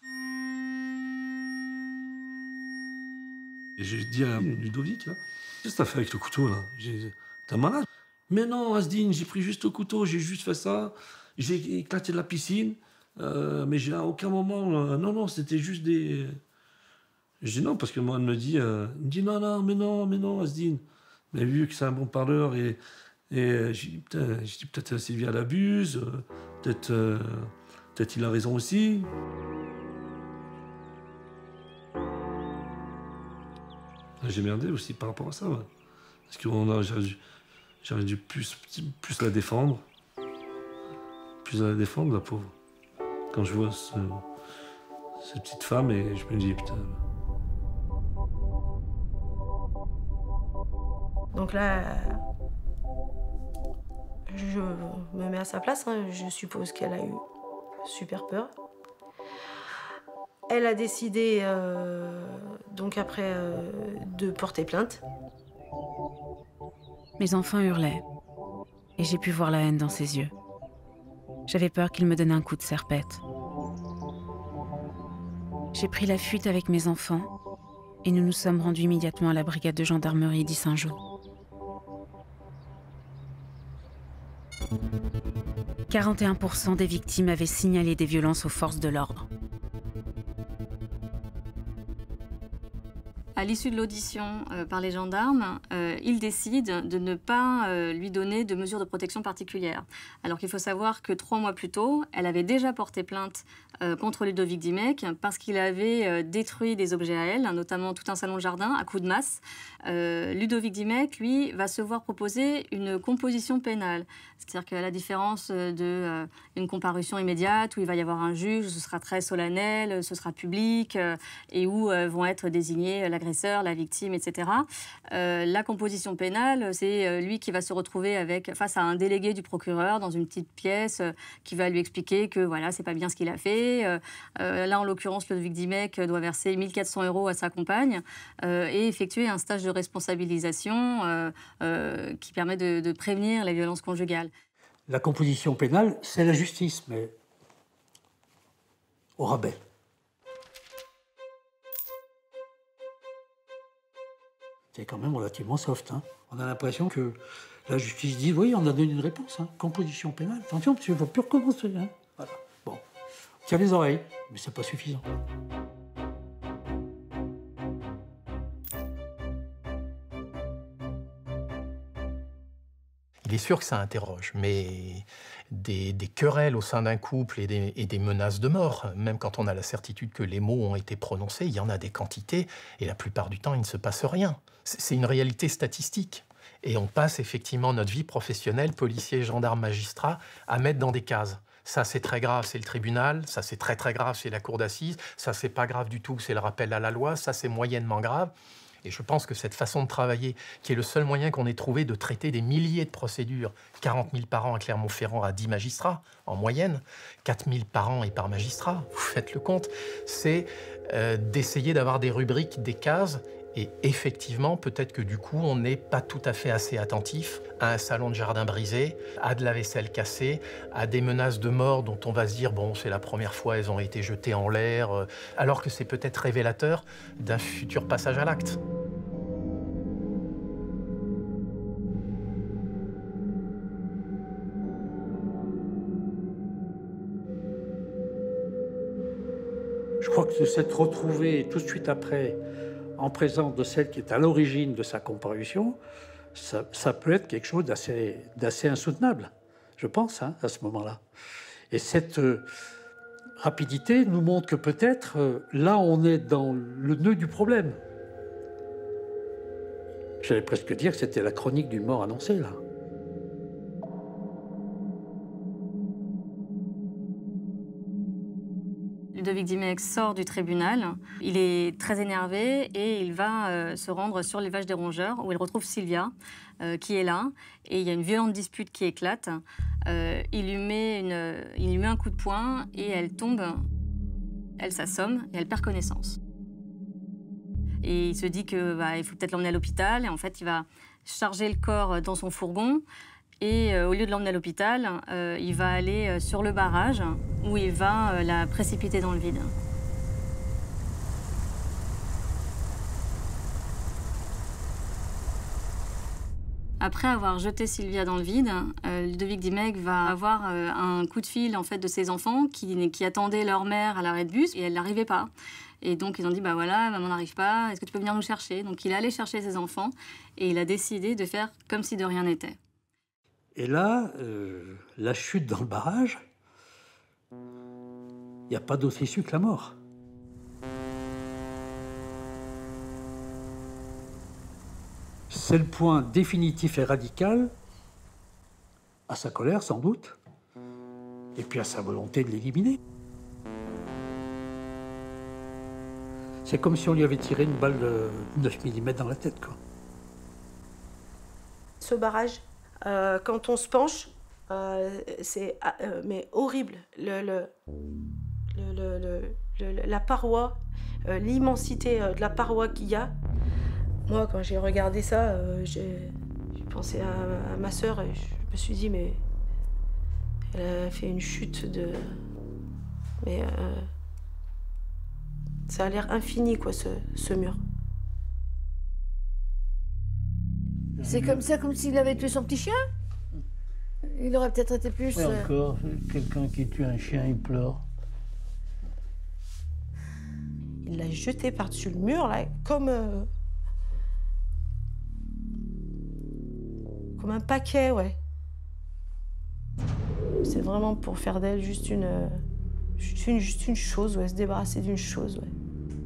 Speaker 20: Et j'ai dit à Ludovic, là, qu'est-ce que t'as fait avec le couteau, là? T'es malade? Mais non, Azine, j'ai pris juste le couteau, j'ai juste fait ça, j'ai éclaté de la piscine. Euh, mais j'ai à aucun moment... Euh, non, non, c'était juste des... Je dis non, parce que moi, elle me dit... Euh, elle me dit non, non, mais non, mais non, Asdine. Mais vu que c'est un bon parleur, et, et j'ai dit, peut-être Sylvia l'abuse, euh, peut-être euh, peut-être il a raison aussi. J'ai merdé aussi par rapport à ça, ouais. Parce que j'aurais dû, j'aurais dû plus, plus la défendre. Plus la défendre, la pauvre. Quand je vois ce, cette petite femme, et je me dis, putain...
Speaker 8: Donc là, je me mets à sa place, hein. Je suppose qu'elle a eu super peur. Elle a décidé, euh, donc après, euh, de porter plainte.
Speaker 9: Mes enfants hurlaient, et j'ai pu voir la haine dans ses yeux. J'avais peur qu'il me donne un coup de serpette. J'ai pris la fuite avec mes enfants et nous nous sommes rendus immédiatement à la brigade de gendarmerie d'Issingeaux. quarante et un pour cent des victimes avaient signalé des violences aux forces de l'ordre.
Speaker 12: À l'issue de l'audition euh, par les gendarmes, euh, ils décident de ne pas euh, lui donner de mesures de protection particulières. Alors qu'il faut savoir que trois mois plus tôt, elle avait déjà porté plainte euh, contre Ludovic Dimec parce qu'il avait euh, détruit des objets à elle, notamment tout un salon de jardin à coups de masse. Euh, Ludovic Dimec, lui, va se voir proposer une composition pénale. C'est-à-dire qu'à la différence d'une euh, comparution immédiate où il va y avoir un juge, ce sera très solennel, ce sera public euh, et où euh, vont être désignés l'agresseur, la victime, et cetera. Euh, la composition pénale, c'est lui qui va se retrouver avec, face à un délégué du procureur dans une petite pièce euh, qui va lui expliquer que voilà, c'est pas bien ce qu'il a fait. Euh, euh, là, en l'occurrence, Ludovic Dimec doit verser mille quatre cents euros à sa compagne euh, et effectuer un stage de responsabilisation euh, euh, qui permet de, de prévenir les violences conjugales.
Speaker 4: La composition pénale, c'est la justice, mais au rabais. C'est quand même relativement soft. Hein. On a l'impression que la justice dit, oui, on a donné une réponse, hein. Composition pénale. Attention, parce qu'il ne faut plus recommencer. Hein. Voilà. Bon, tiens les oreilles, mais c'est pas suffisant.
Speaker 5: Il est sûr que ça interroge, mais des, des querelles au sein d'un couple et des, et des menaces de mort, même quand on a la certitude que les mots ont été prononcés, il y en a des quantités, et la plupart du temps, il ne se passe rien. C'est une réalité statistique. Et on passe effectivement notre vie professionnelle, policier, gendarme, magistrat, à mettre dans des cases. Ça, c'est très grave, c'est le tribunal. Ça, c'est très, très grave, c'est la cour d'assises. Ça, c'est pas grave du tout, c'est le rappel à la loi. Ça, c'est moyennement grave. Et je pense que cette façon de travailler, qui est le seul moyen qu'on ait trouvé de traiter des milliers de procédures, quarante mille par an à Clermont-Ferrand à dix magistrats, en moyenne, quatre mille par an et par magistrat, vous faites le compte, c'est euh, d'essayer d'avoir des rubriques, des cases. Et effectivement, peut-être que du coup, on n'est pas tout à fait assez attentif à un salon de jardin brisé, à de la vaisselle cassée, à des menaces de mort dont on va se dire, bon, c'est la première fois, elles ont été jetées en l'air, alors que c'est peut-être révélateur d'un futur passage à l'acte.
Speaker 4: Je crois que de s'être retrouvé tout de suite après en présence de celle qui est à l'origine de sa comparution, ça, ça peut être quelque chose d'assez d'assez insoutenable, je pense, hein, à ce moment-là. Et cette euh, rapidité nous montre que peut-être, euh, là, on est dans le nœud du problème. J'allais presque dire que c'était la chronique d'une mort annoncée, là.
Speaker 12: Ludovic Dimec sort du tribunal, il est très énervé et il va euh, se rendre sur les Vaches des Rongeurs où il retrouve Sylvia euh, qui est là et il y a une violente dispute qui éclate. Euh, il, lui met une, il lui met un coup de poing et elle tombe, elle s'assomme et elle perd connaissance. Et il se dit qu'il bah, faut peut-être l'emmener à l'hôpital et en fait il va charger le corps dans son fourgon. Et euh, au lieu de l'emmener à l'hôpital, euh, il va aller euh, sur le barrage où il va euh, la précipiter dans le vide. Après avoir jeté Sylvia dans le vide, euh, Ludovic Dimec va avoir euh, un coup de fil en fait, de ses enfants qui, qui attendaient leur mère à l'arrêt de bus et elle n'arrivait pas. Et donc ils ont dit, bah voilà, maman n'arrive pas, est-ce que tu peux venir nous chercher? Donc il est allé chercher ses enfants et il a décidé de faire comme si de rien n'était.
Speaker 4: Et là, euh, la chute dans le barrage, il n'y a pas d'autre issue que la mort. C'est le point définitif et radical à sa colère, sans doute, et puis à sa volonté de l'éliminer. C'est comme si on lui avait tiré une balle de neuf millimètres dans la tête, quoi.
Speaker 8: Ce barrage, Euh, quand on se penche, euh, c'est euh, mais horrible. Le, le, le, le, le, le, la paroi, euh, l'immensité euh, de la paroi qu'il y a. Moi, quand j'ai regardé ça, euh, j'ai pensé à, à ma sœur et je me suis dit, mais elle a fait une chute de... Mais euh, ça a l'air infini, quoi, ce, ce mur.
Speaker 3: C'est comme ça, comme s'il avait tué son petit chien. Il aurait peut-être été plus...
Speaker 4: Et
Speaker 3: euh,
Speaker 4: encore, quelqu'un qui tue un chien, il pleure.
Speaker 8: Il l'a jeté par-dessus le mur, là, comme... euh, comme un paquet, ouais. C'est vraiment pour faire d'elle juste une, euh, juste une... Juste une chose, ouais, se débarrasser d'une chose, ouais.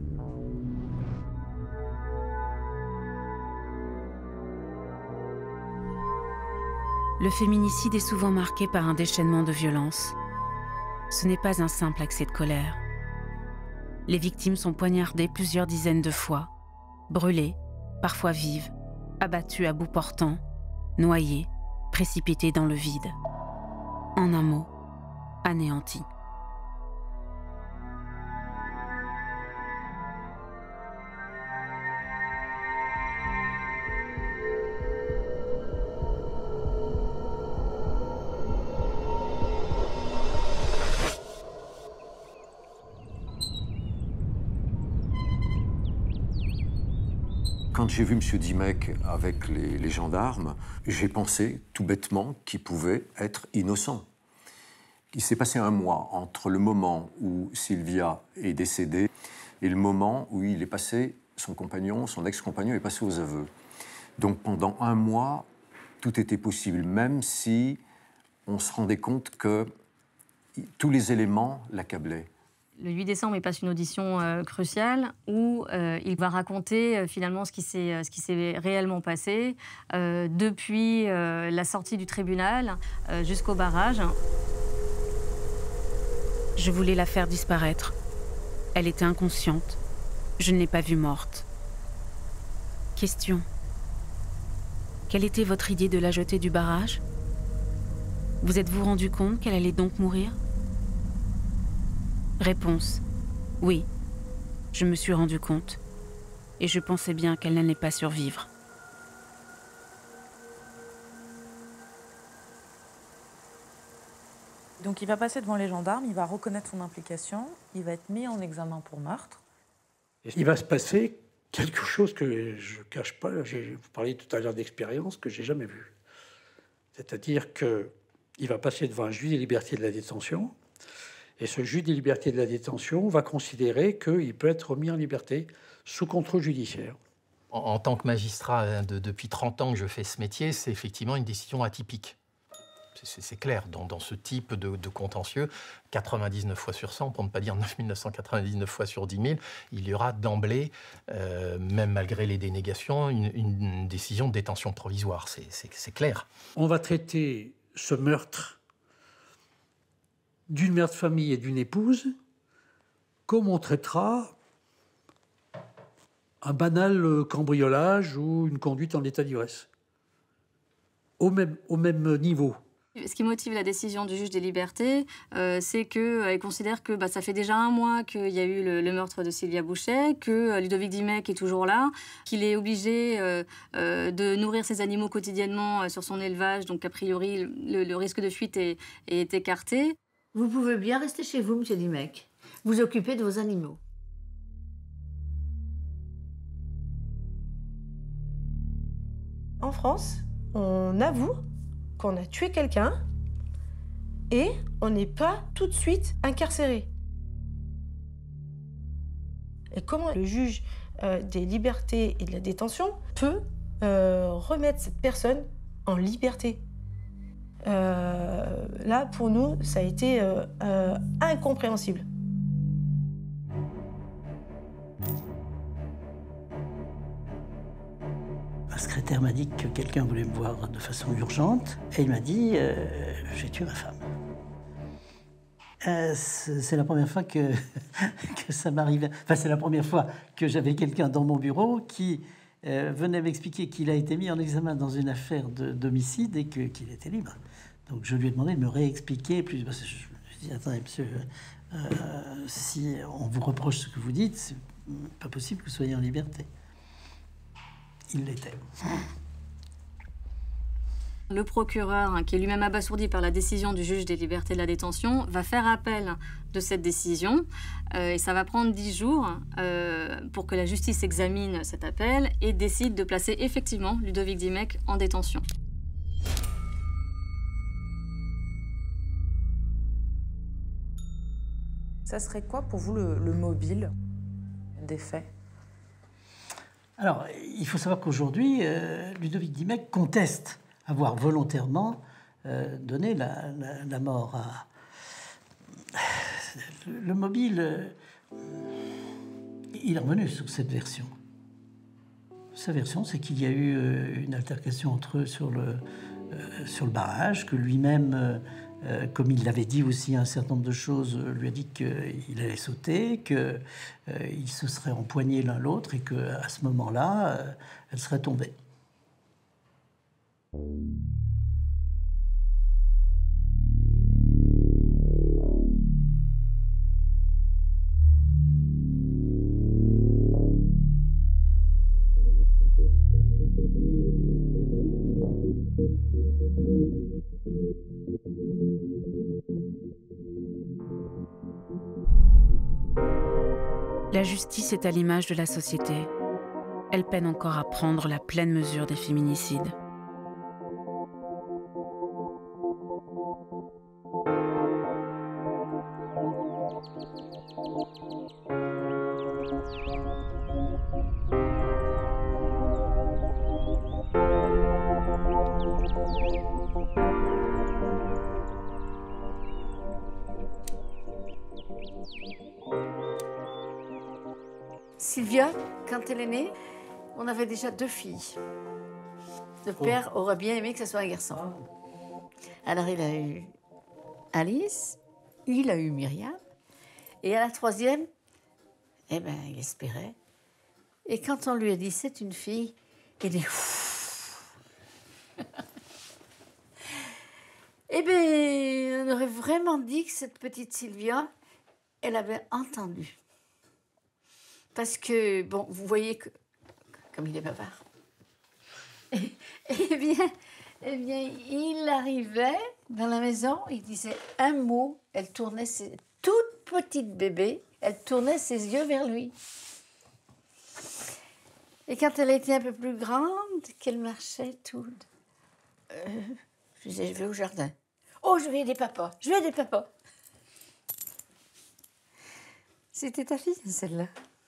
Speaker 9: Le féminicide est souvent marqué par un déchaînement de violence. Ce n'est pas un simple accès de colère. Les victimes sont poignardées plusieurs dizaines de fois, brûlées, parfois vives, abattues à bout portant, noyées, précipitées dans le vide. En un mot, anéanties.
Speaker 21: Quand j'ai vu M. Dimec avec les, les gendarmes, j'ai pensé tout bêtement qu'il pouvait être innocent. Il s'est passé un mois entre le moment où Sylvia est décédée et le moment où il est passé, son compagnon, son ex-compagnon est passé aux aveux. Donc pendant un mois, tout était possible, même si on se rendait compte que tous les éléments l'accablaient.
Speaker 12: Le huit décembre, il passe une audition euh, cruciale où euh, il va raconter euh, finalement ce qui s'est euh, ce qui s'est réellement passé euh, depuis euh, la sortie du tribunal euh, jusqu'au barrage.
Speaker 9: Je voulais la faire disparaître. Elle était inconsciente. Je ne l'ai pas vue morte. Question. Quelle était votre idée de la jeter du barrage? Vous êtes-vous rendu compte qu'elle allait donc mourir? Réponse. Oui. Je me suis rendu compte. Et je pensais bien qu'elle n'allait pas survivre.
Speaker 22: Donc il va passer devant les gendarmes, il va reconnaître son implication, il va être mis en examen pour meurtre.
Speaker 4: Il va se passer quelque chose que je ne cache pas, vous parliez tout à l'heure d'expérience, que je n'ai jamais vu. C'est-à-dire qu'il va passer devant un juge des libertés de la détention, et ce juge des libertés de la détention va considérer qu'il peut être remis en liberté sous contrôle judiciaire.
Speaker 5: En, en tant que magistrat, de, depuis trente ans que je fais ce métier, c'est effectivement une décision atypique. C'est clair, dans, dans ce type de, de contentieux, quatre-vingt-dix-neuf fois sur cent, pour ne pas dire neuf mille neuf cent quatre-vingt-dix-neuf fois sur dix mille, il y aura d'emblée, euh, même malgré les dénégations, une, une décision de détention provisoire. C'est clair.
Speaker 4: On va traiter ce meurtre d'une mère de famille et d'une épouse comme on traitera un banal cambriolage ou une conduite en état d'ivresse. Au même, au même niveau.
Speaker 12: Ce qui motive la décision du juge des libertés, euh, c'est qu'elle euh, considère que bah, ça fait déjà un mois qu'il y a eu le, le meurtre de Sylvia Bouchet, que euh, Ludovic Dimec est toujours là, qu'il est obligé euh, euh, de nourrir ses animaux quotidiennement euh, sur son élevage, donc a priori le, le risque de fuite est, est écarté.
Speaker 3: Vous pouvez bien rester chez vous, monsieur Dimec. Vous occupez de vos animaux.
Speaker 8: En France, on avoue qu'on a tué quelqu'un et on n'est pas tout de suite incarcéré. Et comment le juge euh, des libertés et de la détention peut euh, remettre cette personne en liberté? euh, Là, pour nous, ça a été euh, euh, incompréhensible.
Speaker 2: Un secrétaire m'a dit que quelqu'un voulait me voir de façon urgente et il m'a dit euh, « j'ai tué ma femme ». Euh, c'est la première fois que, que ça m'arrivait. Enfin, c'est la première fois que j'avais quelqu'un dans mon bureau qui euh, venait m'expliquer qu'il a été mis en examen dans une affaire d'homicide et qu'il qu était libre. Donc je lui ai demandé de me réexpliquer. Plus, parce que je me suis dit « attendez, monsieur, euh, si on vous reproche ce que vous dites, c'est pas possible que vous soyez en liberté ». Il l'était.
Speaker 12: Le procureur, hein, qui est lui-même abasourdi par la décision du juge des libertés de la détention, va faire appel de cette décision. Euh, et ça va prendre dix jours euh, pour que la justice examine cet appel et décide de placer effectivement Ludovic Dimec en détention.
Speaker 22: Ça serait quoi pour vous le, le mobile des faits?
Speaker 2: Alors, il faut savoir qu'aujourd'hui, euh, Ludovic Dimec conteste avoir volontairement euh, donné la, la, la mort à... Le, le mobile, euh, il est revenu sur cette version. Sa version, c'est qu'il y a eu euh, une altercation entre eux sur le, euh, sur le barrage, que lui-même, euh, euh, comme il l'avait dit aussi un certain nombre de choses, euh, lui a dit qu'il allait sauter, qu'ils euh, se seraient empoignés l'un l'autre et qu'à ce moment-là, euh, elle serait tombée.
Speaker 9: La justice est à l'image de la société. Elle peine encore à prendre la pleine mesure des féminicides.
Speaker 3: Sylvia, quand elle est née, on avait déjà deux filles. Le père aurait bien aimé que ce soit un garçon. Alors il a eu Alice, il a eu Myriam, et à la troisième, eh ben, il espérait. Et quand on lui a dit c'est une fille, il dit eh bien, on aurait vraiment dit que cette petite Sylvia, elle avait entendu. Parce que, bon, vous voyez que, comme il est bavard, eh, eh bien, eh bien, il arrivait dans la maison, il disait un mot, elle tournait ses toute petite bébé, elle tournait ses yeux vers lui. Et quand elle était un peu plus grande, qu'elle marchait tout, euh, je disais, je vais au jardin. Oh, je vais aider papa, je vais aider papa. C'était ta fille, celle-là.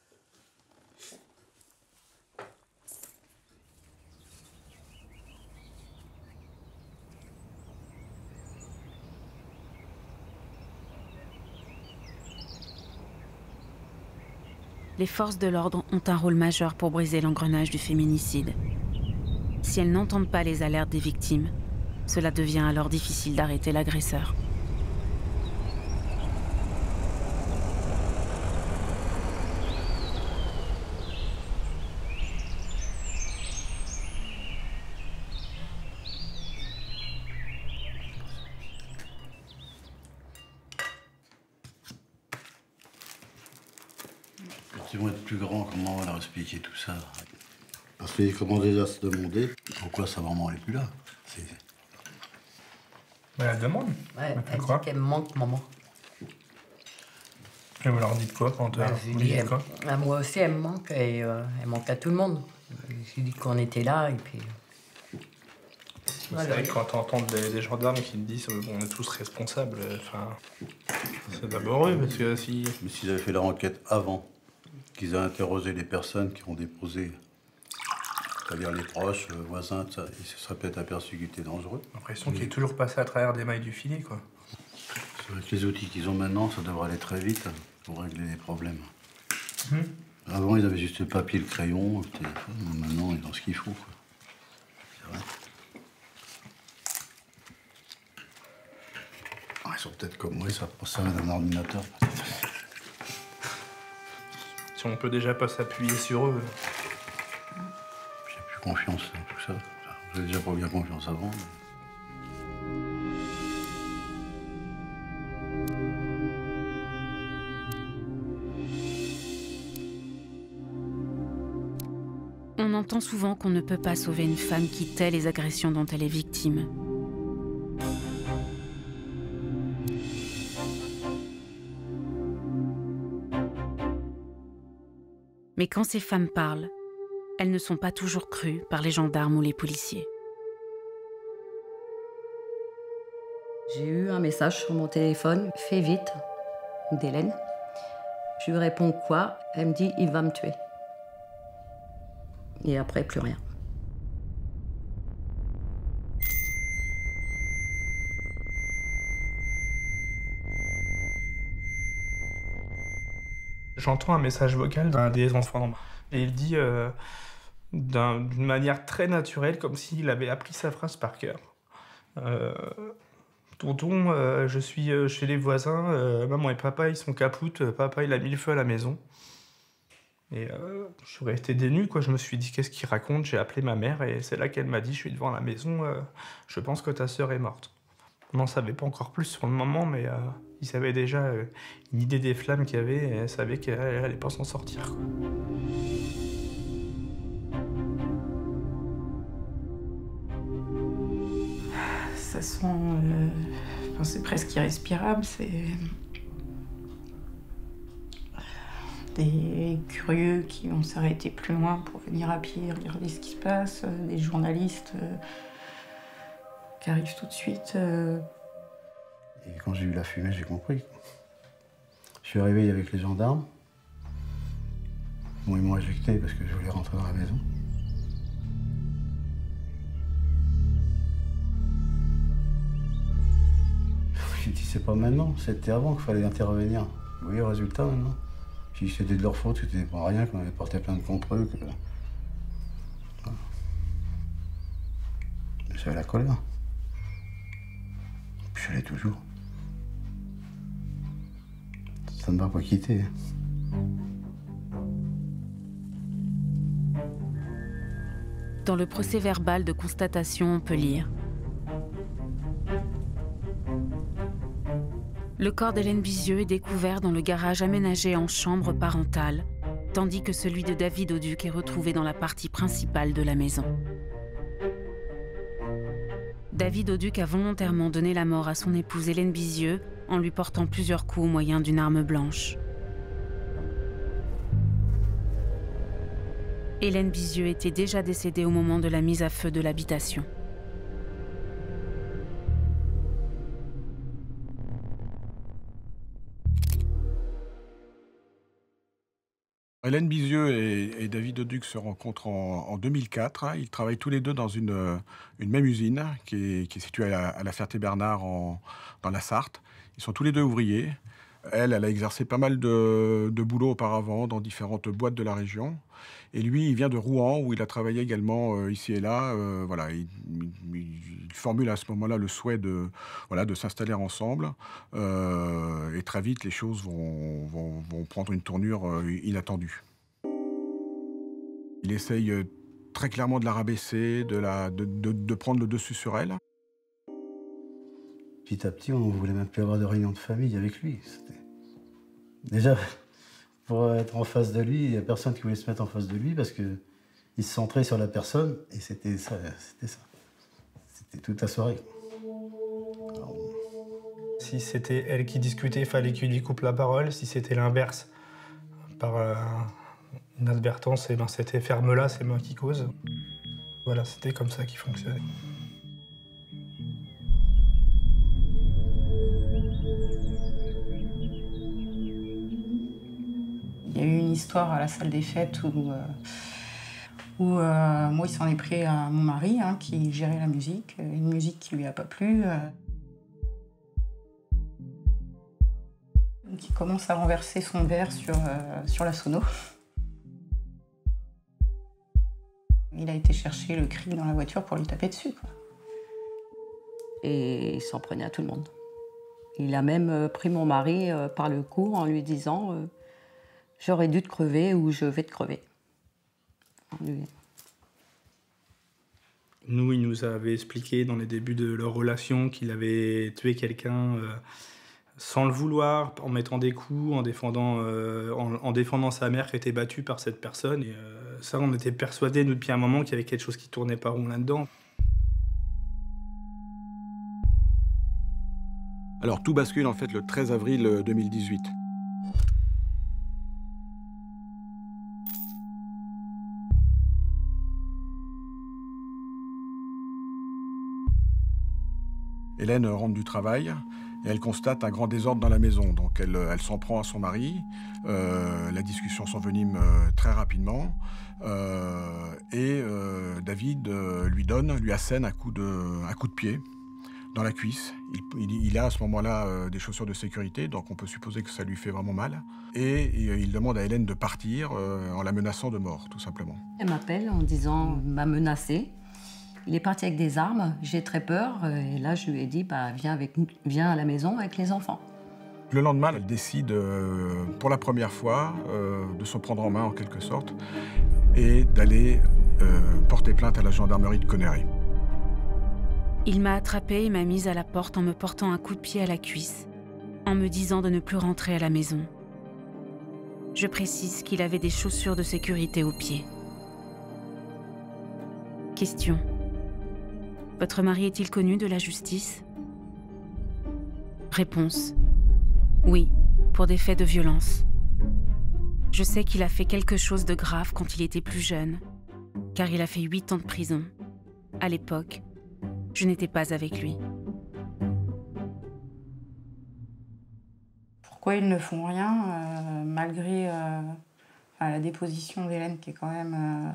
Speaker 9: Les forces de l'ordre ont un rôle majeur pour briser l'engrenage du féminicide. Si elles n'entendent pas les alertes des victimes, cela devient alors difficile d'arrêter l'agresseur.
Speaker 6: Ils vont être plus grands, comment on va leur expliquer tout ça? Parce qu'ils commencent déjà à se demander pourquoi sa maman n'est plus là.
Speaker 7: Mais elle demande.
Speaker 23: Ouais,
Speaker 7: elle
Speaker 23: elle dit qu'elle me manque, maman.
Speaker 7: Et vous leur dites quoi quand
Speaker 23: bah,
Speaker 7: vous
Speaker 23: dis,
Speaker 7: dites
Speaker 23: elle,
Speaker 7: quoi
Speaker 23: bah, moi aussi, elle me manque et euh, elle manque à tout le monde. J'ai dit qu'on était là et puis...
Speaker 7: C'est voilà. Vrai que quand t'entends des, des gendarmes qui te disent euh, on est tous responsables, enfin, c'est d'abord eux, parce que si...
Speaker 6: Mais s'ils avaient fait leur enquête avant, qu'ils aient interrogé les personnes qui ont déposé, c'est-à-dire les proches, les voisins, ça, ils se seraient peut-être aperçus qu'il était dangereux.
Speaker 7: J'ai l'impression qu'il est toujours passé à travers des mailles du filet, quoi.
Speaker 6: Avec les outils qu'ils ont maintenant, ça devrait aller très vite pour régler les problèmes. Mmh. Avant, ils avaient juste le papier, le crayon, le téléphone. Maintenant, ils ont ce qu'il faut, quoi. C'est vrai. Ah, ils sont peut-être comme moi, ça pour ça d'un ordinateur.
Speaker 7: Si on peut déjà pas s'appuyer sur eux.
Speaker 6: J'ai plus confiance en tout ça. J'avais déjà pas bien confiance avant. Mais...
Speaker 9: On entend souvent qu'on ne peut pas sauver une femme qui tait les agressions dont elle est victime. Mais quand ces femmes parlent, elles ne sont pas toujours crues par les gendarmes ou les policiers.
Speaker 23: J'ai eu un message sur mon téléphone, fais vite, d'Hélène. Je lui réponds quoi? Elle me dit il va me tuer. Et après, plus rien.
Speaker 7: J'entends un message vocal d'un des enfants et il dit euh, d'un- d'une manière très naturelle, comme s'il avait appris sa phrase par cœur. Euh, Tonton, euh, je suis euh, chez les voisins, euh, maman et papa ils sont capoutes, euh, papa il a mis le feu à la maison. Et euh, je suis resté dénu, quoi. Je me suis dit qu'est-ce qu'il raconte, j'ai appelé ma mère et c'est là qu'elle m'a dit je suis devant la maison, euh, je pense que ta sœur est morte. On n'en savait pas encore plus sur le moment, mais euh, ils savaient déjà euh, une idée des flammes qu'il y avait et elle savait qu'elle allait pas s'en sortir, quoi.
Speaker 11: Ça sent... euh, enfin, c'est presque irrespirable, c'est... Des curieux qui vont s'arrêter plus loin pour venir à pied regarder ce qui se passe, euh, des journalistes euh, qui arrivent tout de suite. euh.
Speaker 6: Et quand j'ai vu la fumée, j'ai compris. Je suis arrivé avec les gendarmes. Bon, ils m'ont éjecté parce que je voulais rentrer dans la maison. J'ai dit, c'est pas maintenant, c'était avant qu'il fallait intervenir. Vous voyez le résultat maintenant? J'ai dit, c'était de leur faute, c'était pas rien, qu'on avait porté plainte contre eux. Que... Voilà. J'avais la colère. Puis je l'ai toujours. Ça ne m'a pas quitté.
Speaker 9: Dans le procès-verbal de constatation, on peut lire: le corps d'Hélène Bizieux est découvert dans le garage aménagé en chambre parentale, tandis que celui de David Auduc est retrouvé dans la partie principale de la maison. David Auduc a volontairement donné la mort à son épouse Hélène Bizieux en lui portant plusieurs coups au moyen d'une arme blanche. Hélène Bizieux était déjà décédée au moment de la mise à feu de l'habitation.
Speaker 13: Hélène Bizieux et, et David Auduc se rencontrent en, en deux mille quatre. Ils travaillent tous les deux dans une, une même usine qui est, qui est située à la, à la Ferté-Bernard en- dans la Sarthe. Ils sont tous les deux ouvriers. Elle, elle a exercé pas mal de, de boulot auparavant dans différentes boîtes de la région. Et lui, il vient de Rouen, où il a travaillé également euh, ici et là. Euh, voilà, il, il- il formule à ce moment-là le souhait de, voilà, de s'installer ensemble. Euh, et très vite, les choses vont, vont- vont prendre une tournure euh, inattendue. Il essaye euh, très clairement de la rabaisser, de, la, de, de- de prendre le dessus sur elle.
Speaker 6: Petit à petit, on ne voulait même plus avoir de réunion de famille avec lui. C'était- Déjà, pour être en face de lui, il n'y a personne qui voulait se mettre en face de lui parce qu'il se centrait sur la personne et c'était ça. C'était ça. C'était toute la soirée.
Speaker 7: Si c'était elle qui discutait, il fallait qu'il lui coupe la parole. Si c'était l'inverse, par euh, inadvertance, eh ben c'était ferme-la, c'est moi qui cause. Voilà, c'était comme ça qu'il fonctionnait.
Speaker 11: Il y a eu une histoire à la salle des fêtes où, euh, où euh, moi, il s'en est pris à mon mari, hein, qui gérait la musique, euh, une musique qui lui a pas plu. euh. Donc, il commence à renverser son verre sur, euh, sur la sono. Il a été chercher le cri dans la voiture pour lui taper dessus, quoi.
Speaker 23: Et il s'en prenait à tout le monde. Il a même euh, pris mon mari euh, par le cou en lui disant euh, j'aurais dû te crever ou je vais te crever. Lui-
Speaker 7: Nous, il nous avait expliqué dans les débuts de leur relation qu'il avait tué quelqu'un euh, sans le vouloir, en mettant des coups, en défendant, euh, en, en défendant sa mère qui était battue par cette personne. Et euh, ça, on était persuadés, nous, depuis un moment, qu'il y avait quelque chose qui tournait pas rond là-dedans.
Speaker 13: Alors tout bascule en fait le treize avril deux mille dix-huit. Hélène rentre du travail et elle constate un grand désordre dans la maison. Donc elle, elle s'en prend à son mari, euh, la discussion s'envenime euh, très rapidement, euh, et euh, David euh, lui donne, lui assène un coup de, un coup de pied dans la cuisse. Il, il, il a à ce moment-là euh, des chaussures de sécurité, donc on peut supposer que ça lui fait vraiment mal. Et, et il demande à Hélène de partir euh, en la menaçant de mort, tout simplement.
Speaker 23: Elle m'appelle en disant, m'a menacée. Il est parti avec des armes, j'ai très peur. Et là, je lui ai dit, bah, viens, avec, viens à la maison avec les enfants.
Speaker 13: Le lendemain, elle décide, euh, pour la première fois, euh, de se prendre en main en quelque sorte, et d'aller euh, porter plainte à la gendarmerie de Connery.
Speaker 9: Il m'a attrapée et m'a mise à la porte en me portant un coup de pied à la cuisse, en me disant de ne plus rentrer à la maison. Je précise qu'il avait des chaussures de sécurité aux pieds. Question. Votre mari est-il connu de la justice? Réponse. Oui, pour des faits de violence. Je sais qu'il a fait quelque chose de grave quand il était plus jeune, car il a fait huit ans de prison. À l'époque, je n'étais pas avec lui.
Speaker 11: Pourquoi ils ne font rien, euh, malgré euh, enfin, la déposition d'Hélène qui est quand même... Euh...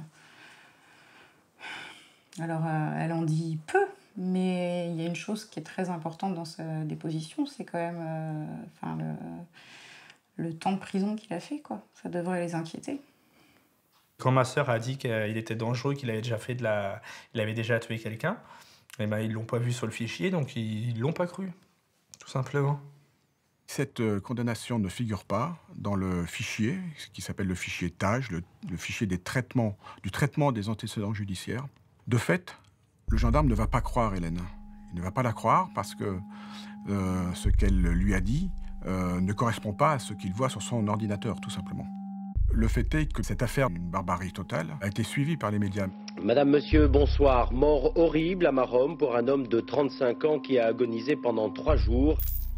Speaker 11: Alors, euh, elle en dit peu, mais il y a une chose qui est très importante dans sa déposition, c'est quand même euh, enfin, le, le temps de prison qu'il a fait, quoi. Ça devrait les inquiéter.
Speaker 7: Quand ma sœur a dit qu'il était dangereux, qu'il avait déjà fait de la... il avait déjà tué quelqu'un, eh ben, ils ne l'ont pas vu sur le fichier, donc ils ne l'ont pas cru, tout simplement.
Speaker 13: Cette euh, condamnation ne figure pas dans le fichier, qui s'appelle le fichier T A G, le, le fichier des traitements, du traitement des antécédents judiciaires. De fait, le gendarme ne va pas croire Hélène. Il ne va pas la croire parce que euh, ce qu'elle lui a dit euh, ne correspond pas à ce qu'il voit sur son ordinateur, tout simplement. Le fait est que cette affaire, une barbarie totale, a été suivie par les médias.
Speaker 10: Madame, monsieur, bonsoir. Mort horrible à Maromme pour un homme de trente-cinq ans qui a agonisé pendant trois jours.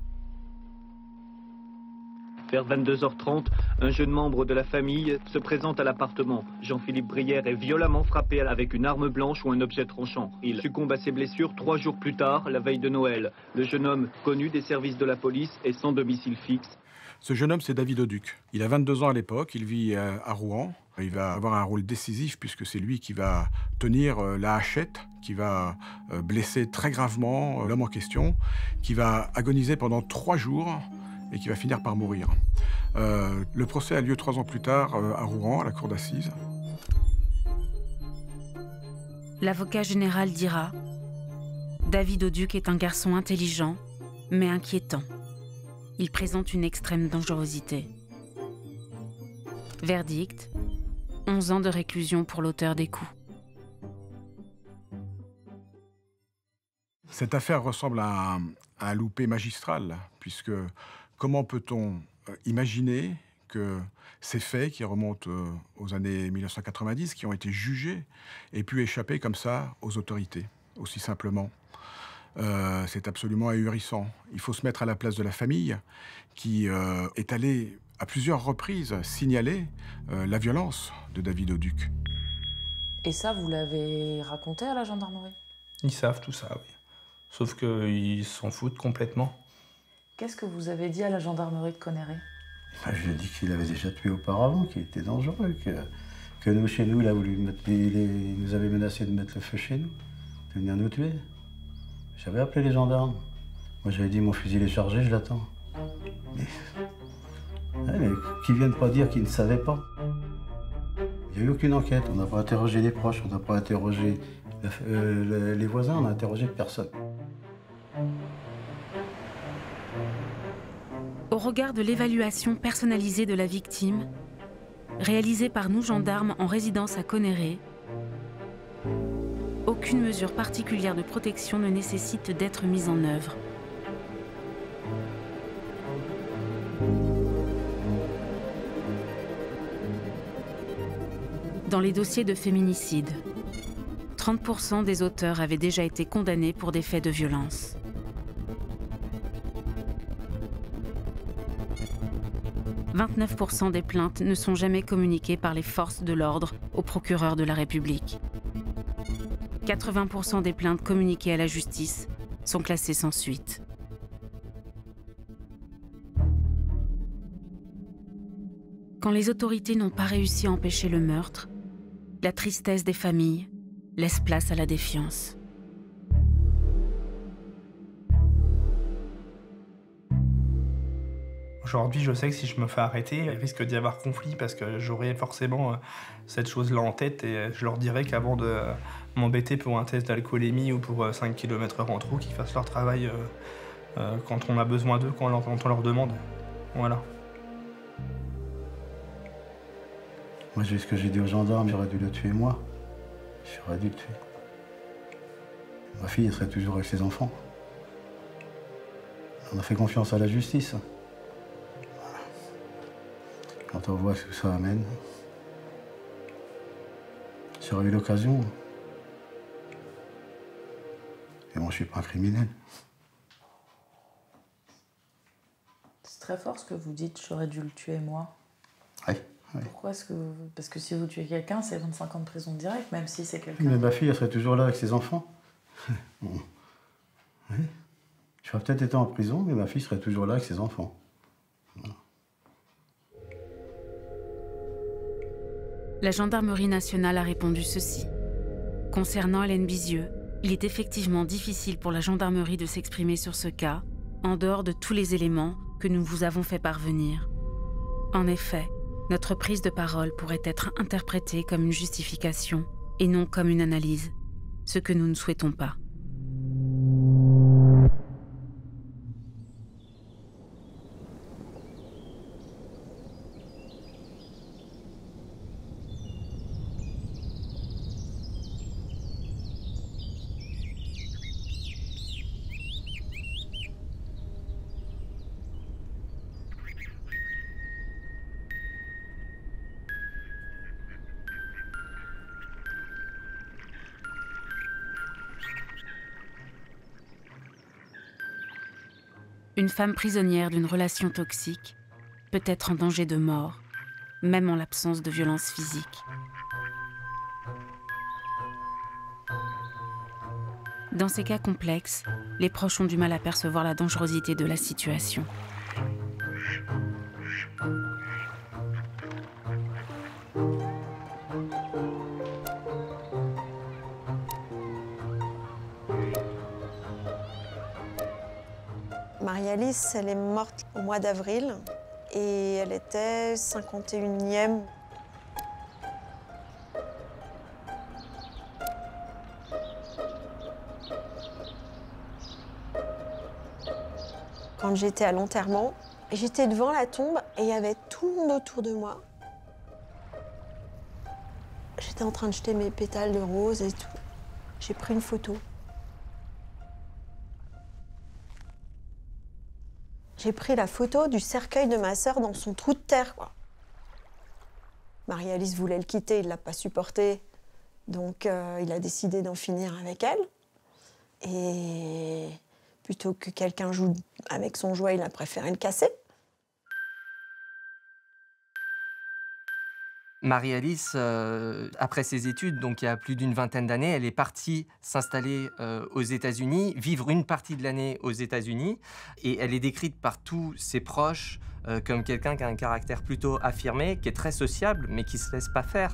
Speaker 14: Vers vingt-deux heures trente, un jeune membre de la famille se présente à l'appartement. Jean-Philippe Brière est violemment frappé avec une arme blanche ou un objet tranchant. Il succombe à ses blessures trois jours plus tard, la veille de Noël. Le jeune homme, connu des services de la police, est sans domicile fixe.
Speaker 13: Ce jeune homme, c'est David Auduc. Il a vingt-deux ans à l'époque, il vit à Rouen. Il va avoir un rôle décisif puisque c'est lui qui va tenir la hachette, qui va blesser très gravement l'homme en question, qui va agoniser pendant trois jours et qui va finir par mourir. Euh, le procès a lieu trois ans plus tard euh, à Rouen, à la cour d'assises.
Speaker 9: L'avocat général dira « David Auduc est un garçon intelligent, mais inquiétant. Il présente une extrême dangerosité. » Verdict, onze ans de réclusion pour l'auteur des coups.
Speaker 13: Cette affaire ressemble à un, à un loupé magistral, puisque comment peut-on imaginer que ces faits qui remontent aux années mille neuf cent quatre-vingt-dix, qui ont été jugés, aient pu échapper comme ça aux autorités, aussi simplement. Euh, c'est absolument ahurissant. Il faut se mettre à la place de la famille qui euh, est allée à plusieurs reprises signaler euh, la violence de David Auduc.
Speaker 22: Et ça, vous l'avez raconté à la gendarmerie?
Speaker 7: Ils savent tout ça, oui. Sauf qu'ils s'en foutent complètement.
Speaker 22: Qu'est-ce que vous avez dit à la gendarmerie de Connery?
Speaker 6: Ben, je lui ai dit qu'il avait déjà tué auparavant, qu'il était dangereux, que, que nous, chez nous, il, a voulu mettre, il, il nous avait menacé de mettre le feu chez nous, de venir nous tuer. J'avais appelé les gendarmes. Moi, j'avais dit, mon fusil est chargé, je l'attends. Mais, ouais, mais qu'ils viennent pas dire qu'ils ne savaient pas. Il n'y a eu aucune enquête, on n'a pas interrogé les proches, on n'a pas interrogé euh, les voisins, on n'a interrogé personne.
Speaker 9: Au regard de l'évaluation personnalisée de la victime, réalisée par nous gendarmes en résidence à Connery, aucune mesure particulière de protection ne nécessite d'être mise en œuvre. Dans les dossiers de féminicide, trente pour cent des auteurs avaient déjà été condamnés pour des faits de violence. vingt-neuf pour cent des plaintes ne sont jamais communiquées par les forces de l'ordre au procureur de la République. quatre-vingts pour cent des plaintes communiquées à la justice sont classées sans suite. Quand les autorités n'ont pas réussi à empêcher le meurtre, la tristesse des familles laisse place à la défiance.
Speaker 7: Aujourd'hui, je sais que si je me fais arrêter, il risque d'y avoir conflit parce que j'aurai forcément euh, cette chose-là en tête et je leur dirai qu'avant de euh, m'embêter pour un test d'alcoolémie ou pour euh, cinq kilomètres heure en trou, qu'ils fassent leur travail euh, euh, quand on a besoin d'eux, quand, quand on leur demande. Voilà.
Speaker 6: Moi, j'ai ce que j'ai dit aux gendarmes, j'aurais dû le tuer moi. J'aurais dû le tuer. Ma fille, elle serait toujours avec ses enfants. On a fait confiance à la justice. Voilà. Quand on voit ce que ça amène, j'aurais eu l'occasion. Et moi, je suis pas un criminel.
Speaker 22: C'est très fort ce que vous dites, j'aurais dû le tuer moi.
Speaker 6: Oui. Oui.
Speaker 22: Pourquoi est-ce que... Parce que si vous tuez quelqu'un, c'est vingt-cinq ans de prison directe, même si c'est quelqu'un...
Speaker 6: Mais ma fille, elle serait toujours là avec ses enfants. Bon. Oui. J'aurais peut-être été en prison, mais ma fille serait toujours là avec ses enfants. Voilà.
Speaker 9: La gendarmerie nationale a répondu ceci. Concernant Hélène Bizieux, il est effectivement difficile pour la gendarmerie de s'exprimer sur ce cas, en dehors de tous les éléments que nous vous avons fait parvenir. En effet, notre prise de parole pourrait être interprétée comme une justification et non comme une analyse, ce que nous ne souhaitons pas. Une femme prisonnière d'une relation toxique peut être en danger de mort, même en l'absence de violence physique. Dans ces cas complexes, les proches ont du mal à percevoir la dangerosité de la situation.
Speaker 1: Marie-Alice, elle est morte au mois d'avril et elle était cinquante et unième. Quand j'étais à l'enterrement, j'étais devant la tombe et il y avait tout le monde autour de moi. J'étais en train de jeter mes pétales de rose et tout. J'ai pris une photo. J'ai pris la photo du cercueil de ma sœur dans son trou de terre, quoi. Marie-Alice voulait le quitter, il ne l'a pas supporté. Donc euh, il a décidé d'en finir avec elle. Et plutôt que quelqu'un joue avec son jouet, il a préféré le casser.
Speaker 16: Marie-Alice, euh, après ses études, donc il y a plus d'une vingtaine d'années, elle est partie s'installer euh, aux États-Unis, vivre une partie de l'année aux États-Unis, et elle est décrite par tous ses proches euh, comme quelqu'un qui a un caractère plutôt affirmé, qui est très sociable, mais qui se laisse pas faire.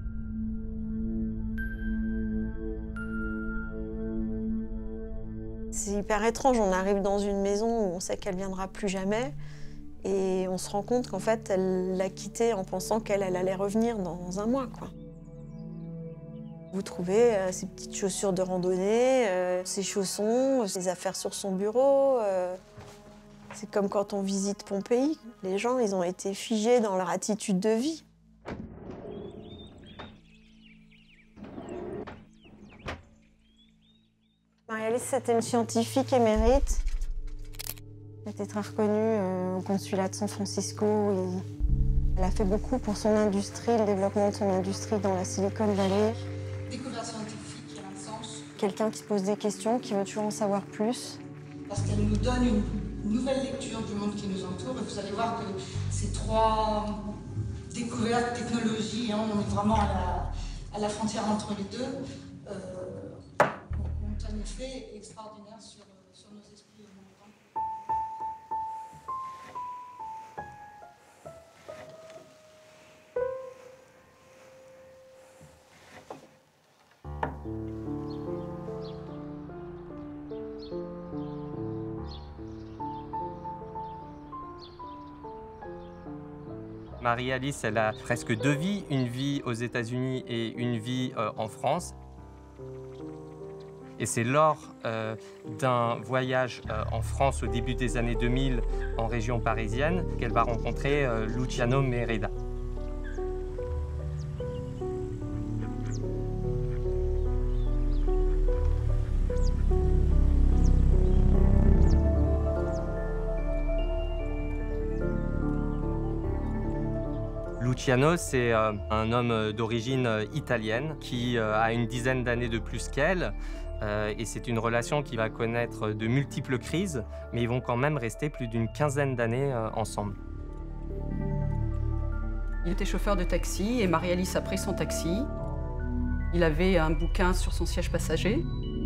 Speaker 1: C'est hyper étrange, on arrive dans une maison où on sait qu'elle viendra plus jamais. Et on se rend compte qu'en fait, elle l'a quittée en pensant qu'elle elle allait revenir dans un mois, quoi. Vous trouvez euh, ses petites chaussures de randonnée, euh, ses chaussons, ses affaires sur son bureau. Euh, c'est comme quand on visite Pompéi. Les gens, ils ont été figés dans leur attitude de vie. Marie-Alice, c'était une scientifique émérite. Elle était très reconnue euh, au consulat de San Francisco. Et elle a fait beaucoup pour son industrie, le développement de son industrie dans la Silicon Valley.
Speaker 19: Découverte scientifique qui a un sens.
Speaker 1: Quelqu'un qui se pose des questions, qui veut toujours en savoir plus.
Speaker 19: Parce qu'elle nous donne une nouvelle lecture du monde qui nous entoure. Et vous allez voir que ces trois découvertes, technologies, hein, on est vraiment à la, à la frontière entre les deux, euh, ont un effet extraordinaire sur, sur nos esprits.
Speaker 16: Marie-Alice, elle a presque deux vies, une vie aux États-Unis et une vie euh, en France. Et c'est lors euh, d'un voyage euh, en France au début des années deux mille, en région parisienne, qu'elle va rencontrer euh, Luciano Mereda. Luciano, c'est euh, un homme d'origine italienne qui euh, a une dizaine d'années de plus qu'elle. Euh, et c'est une relation qui va connaître de multiples crises, mais ils vont quand même rester plus d'une quinzaine d'années euh, ensemble.
Speaker 15: Il était chauffeur de taxi et Marie-Alice a pris son taxi. Il avait un bouquin sur son siège passager.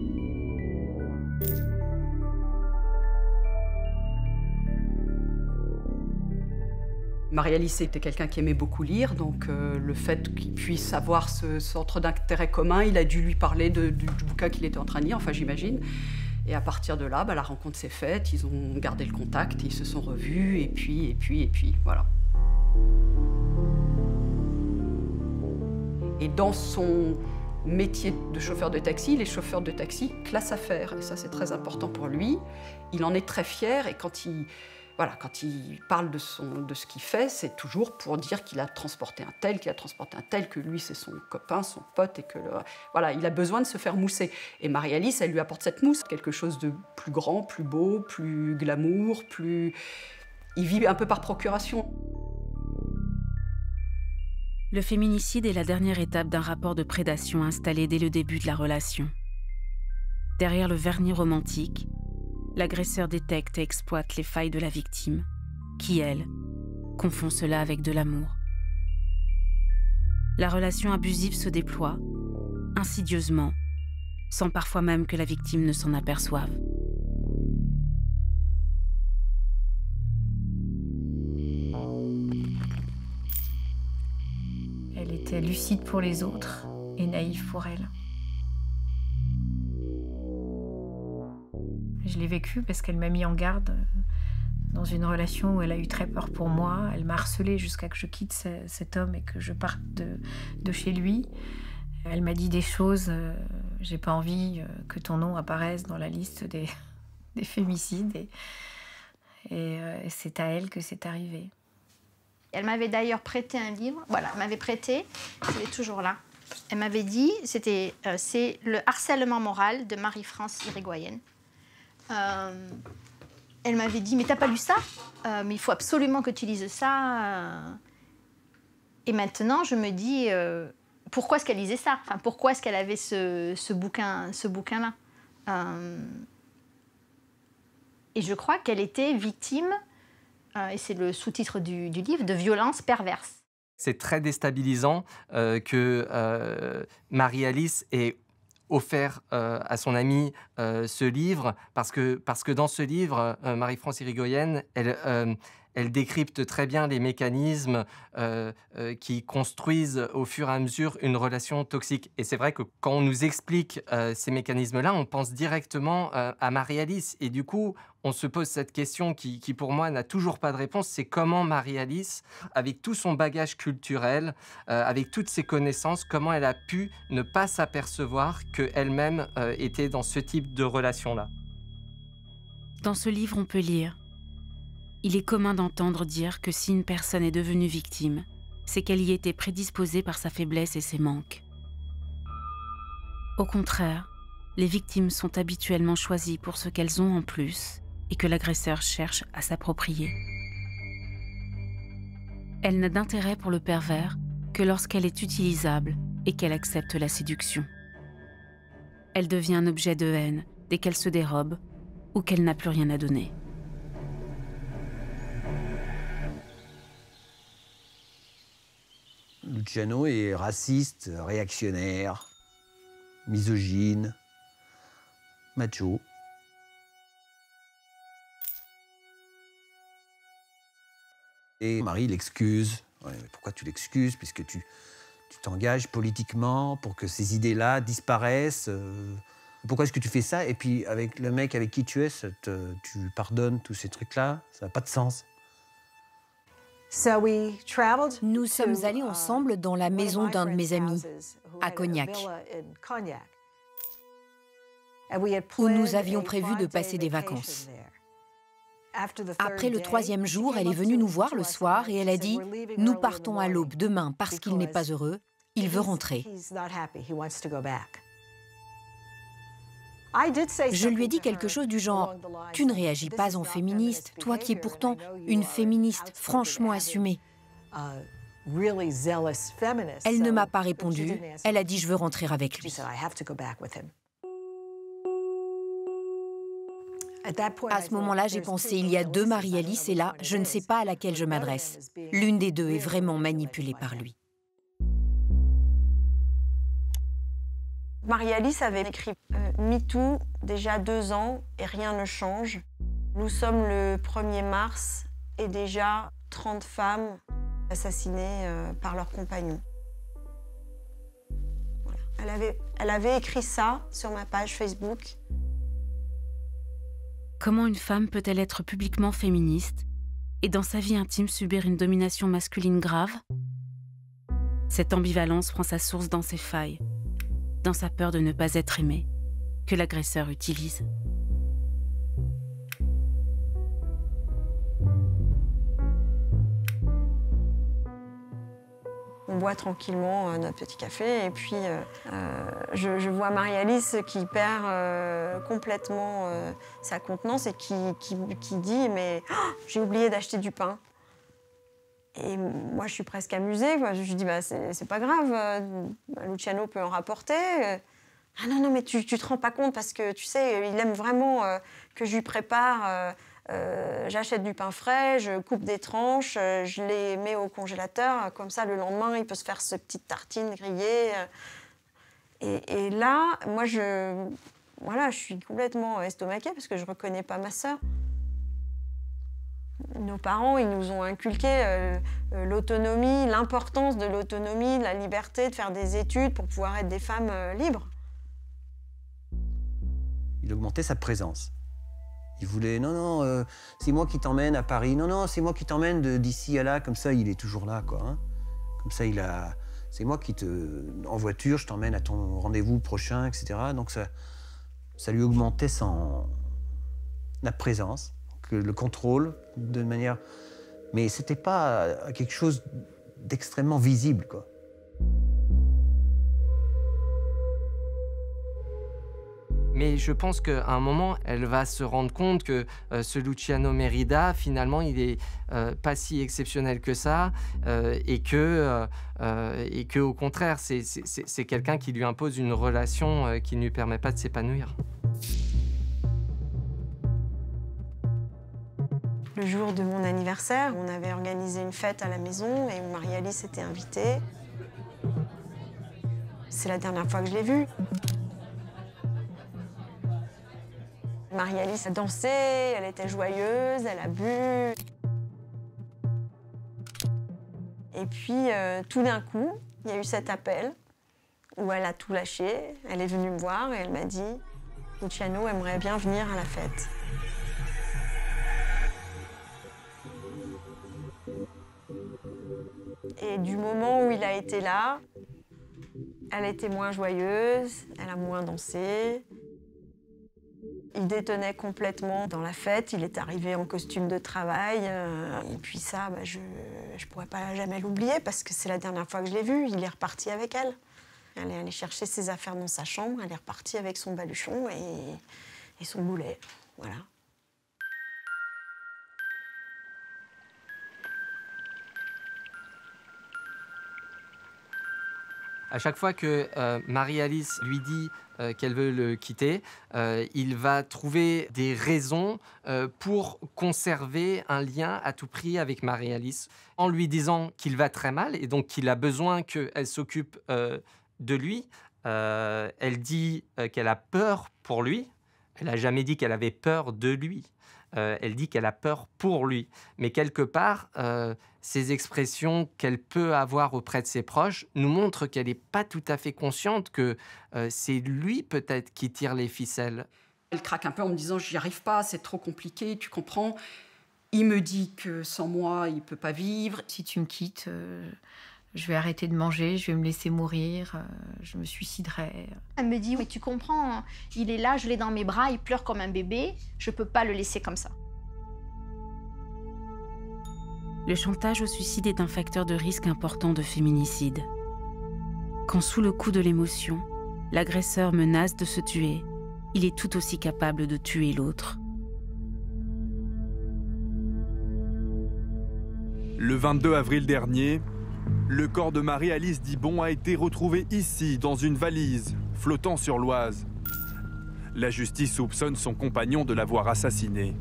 Speaker 15: Marie-Alice était quelqu'un qui aimait beaucoup lire, donc euh, le fait qu'il puisse avoir ce centre d'intérêt commun, il a dû lui parler de, du, du bouquin qu'il était en train de lire, enfin j'imagine. Et à partir de là, bah, la rencontre s'est faite, ils ont gardé le contact, ils se sont revus, et puis, et puis, et puis, voilà. Et dans son métier de chauffeur de taxi, les chauffeurs de taxi classent affaires, et ça c'est très important pour lui. Il en est très fier, et quand il... Voilà, quand il parle de, son, de ce qu'il fait, c'est toujours pour dire qu'il a transporté un tel, qu'il a transporté un tel, que lui, c'est son copain, son pote, et que le, voilà, il a besoin de se faire mousser. Et Marie-Alice, elle lui apporte cette mousse, quelque chose de plus grand, plus beau, plus glamour, plus... Il vit un peu par procuration.
Speaker 9: Le féminicide est la dernière étape d'un rapport de prédation installé dès le début de la relation. Derrière le vernis romantique, l'agresseur détecte et exploite les failles de la victime, qui, elle, confond cela avec de l'amour. La relation abusive se déploie, insidieusement, sans parfois même que la victime ne s'en aperçoive.
Speaker 17: Elle était lucide pour les autres et naïve pour elle. Je l'ai vécu parce qu'elle m'a mis en garde dans une relation où elle a eu très peur pour moi. Elle m'a harcelée jusqu'à que je quitte ce, cet homme et que je parte de, de chez lui. Elle m'a dit des choses, euh, j'ai pas envie euh, que ton nom apparaisse dans la liste des, des fémicides. Et, et, euh, et c'est à elle que c'est arrivé.
Speaker 18: Elle m'avait d'ailleurs prêté un livre, voilà, elle m'avait prêté, il est toujours là. Elle m'avait dit, c'était, euh, c'est Le harcèlement moral de Marie-France Irigoyen. Euh, elle m'avait dit, mais t'as pas lu ça euh, Mais il faut absolument que tu lises ça. Euh. Et maintenant, je me dis, euh, pourquoi est-ce qu'elle lisait ça, enfin, pourquoi est-ce qu'elle avait ce, ce bouquin, ce bouquin-là euh. Et je crois qu'elle était victime, euh, et c'est le sous-titre du, du livre, de violences perverses.
Speaker 16: C'est très déstabilisant euh, que euh, Marie-Alice ait offert euh, à son amie euh, ce livre, parce que, parce que dans ce livre, euh, Marie-France Irigoyen, elle, euh, elle décrypte très bien les mécanismes euh, euh, qui construisent au fur et à mesure une relation toxique. Et c'est vrai que quand on nous explique euh, ces mécanismes-là, on pense directement euh, à Marie-Alice. Et du coup, on se pose cette question qui, qui pour moi, n'a toujours pas de réponse. C'est comment Marie-Alice, avec tout son bagage culturel, euh, avec toutes ses connaissances, comment elle a pu ne pas s'apercevoir qu'elle-même euh, était dans ce type de relation-là.
Speaker 9: Dans ce livre, on peut lire: il est commun d'entendre dire que si une personne est devenue victime, c'est qu'elle y était prédisposée par sa faiblesse et ses manques. Au contraire, les victimes sont habituellement choisies pour ce qu'elles ont en plus et que l'agresseur cherche à s'approprier. Elle n'a d'intérêt pour le pervers que lorsqu'elle est utilisable et qu'elle accepte la séduction. Elle devient un objet de haine dès qu'elle se dérobe ou qu'elle n'a plus rien à donner.
Speaker 24: Luciano est raciste, réactionnaire, misogyne, macho. Et Marie l'excuse. Ouais, mais pourquoi tu l'excuses? Puisque tu tu t'engages politiquement pour que ces idées-là disparaissent. Euh, pourquoi est-ce que tu fais ça? Et puis avec le mec avec qui tu es, ça te, tu pardonnes tous ces trucs-là? Ça n'a pas de sens.
Speaker 4: Nous sommes allés ensemble dans la maison d'un de mes amis, à Cognac, où nous avions prévu de passer des vacances. Après le troisième jour, elle est venue nous voir le soir et elle a dit « Nous partons à l'aube demain parce qu'il n'est pas heureux, il veut rentrer ». Je lui ai dit quelque chose du genre « Tu ne réagis pas en féministe, toi qui es pourtant une féministe franchement assumée ». Elle ne m'a pas répondu, elle a dit « Je veux rentrer avec lui ». À ce moment-là, j'ai pensé, il y a deux Marie-Alice et là, je ne sais pas à laquelle je m'adresse. L'une des deux est vraiment manipulée par lui.
Speaker 1: Marie-Alice avait écrit euh, MeToo déjà deux ans et rien ne change. Nous sommes le premier mars et déjà trente femmes assassinées euh, par leurs compagnons. Voilà. Elle avait, elle avait écrit ça sur ma page Facebook.
Speaker 9: Comment une femme peut-elle être publiquement féministe et dans sa vie intime subir une domination masculine grave? Cette ambivalence prend sa source dans ses failles, dans sa peur de ne pas être aimée, que l'agresseur utilise.
Speaker 1: On boit tranquillement notre petit café et puis euh, euh, je, je vois Marie-Alice qui perd euh, complètement euh, sa contenance et qui, qui, qui dit « mais oh, j'ai oublié d'acheter du pain ». Et moi, je suis presque amusée, quoi. Je lui dis bah, « c'est pas grave, euh, Luciano peut en rapporter ». Ah non, non, mais tu, tu te rends pas compte parce que tu sais, il aime vraiment euh, que je lui prépare. Euh, euh, J'achète du pain frais, je coupe des tranches, euh, je les mets au congélateur. Comme ça, le lendemain, il peut se faire ce petite tartine grillée. Et, et là, moi, je, voilà, je suis complètement estomaquée parce que je reconnais pas ma sœur. Nos parents, ils nous ont inculqué euh, l'autonomie, l'importance de l'autonomie, de la liberté, de faire des études pour pouvoir être des femmes euh, libres.
Speaker 24: Il augmentait sa présence. Il voulait, non, non, euh, c'est moi qui t'emmène à Paris. Non, non, c'est moi qui t'emmène d'ici à là. Comme ça, il est toujours là, quoi. Hein. Comme ça, il a... C'est moi qui te... En voiture, je t'emmène à ton rendez-vous prochain, et cetera. Donc, ça, ça lui augmentait son... la présence, le contrôle, de manière... Mais c'était pas quelque chose d'extrêmement visible, quoi.
Speaker 16: Mais je pense qu'à un moment, elle va se rendre compte que euh, ce Luciano Merida, finalement, il n'est euh, pas si exceptionnel que ça, euh, et que, euh, et que, au contraire, c'est quelqu'un qui lui impose une relation euh, qui ne lui permet pas de s'épanouir.
Speaker 1: Le jour de mon anniversaire, on avait organisé une fête à la maison et Marie-Alice était invitée. C'est la dernière fois que je l'ai vue. Marie-Alice a dansé, elle était joyeuse, elle a bu. Et puis, euh, tout d'un coup, il y a eu cet appel où elle a tout lâché. Elle est venue me voir et elle m'a dit « Luciano aimerait bien venir à la fête ». Et du moment où il a été là, elle était moins joyeuse, elle a moins dansé. Il détenait complètement dans la fête, il est arrivé en costume de travail. Euh, et puis ça, bah, je ne pourrais pas jamais l'oublier parce que c'est la dernière fois que je l'ai vu. Il est reparti avec elle. Elle est allée chercher ses affaires dans sa chambre, elle est repartie avec son baluchon et, et son boulet. Voilà.
Speaker 16: À chaque fois que euh, Marie-Alice lui dit euh, qu'elle veut le quitter, euh, il va trouver des raisons euh, pour conserver un lien à tout prix avec Marie-Alice, en lui disant qu'il va très mal et donc qu'il a besoin qu'elle s'occupe euh, de lui. Euh, elle dit euh, qu'elle a peur pour lui. Elle n'a jamais dit qu'elle avait peur de lui. Euh, elle dit qu'elle a peur pour lui. Mais quelque part, euh, ces expressions qu'elle peut avoir auprès de ses proches nous montrent qu'elle n'est pas tout à fait consciente que euh, c'est lui peut-être qui tire les ficelles.
Speaker 15: Elle craque un peu en me disant « j'y arrive pas, c'est trop compliqué, tu comprends ?» Il me dit que sans moi, il ne peut pas vivre.
Speaker 17: Si tu me quittes, euh, je vais arrêter de manger, je vais me laisser mourir, euh, je me suiciderai.
Speaker 18: Elle me dit, mais tu comprends, il est là, je l'ai dans mes bras, il pleure comme un bébé, je ne peux pas le laisser comme ça.
Speaker 9: Le chantage au suicide est un facteur de risque important de féminicide. Quand sous le coup de l'émotion, l'agresseur menace de se tuer, il est tout aussi capable de tuer l'autre.
Speaker 5: Le vingt-deux avril dernier, le corps de Marie-Alice Dibon a été retrouvé ici, dans une valise, flottant sur l'Oise. La justice soupçonne son compagnon de l'avoir assassinée.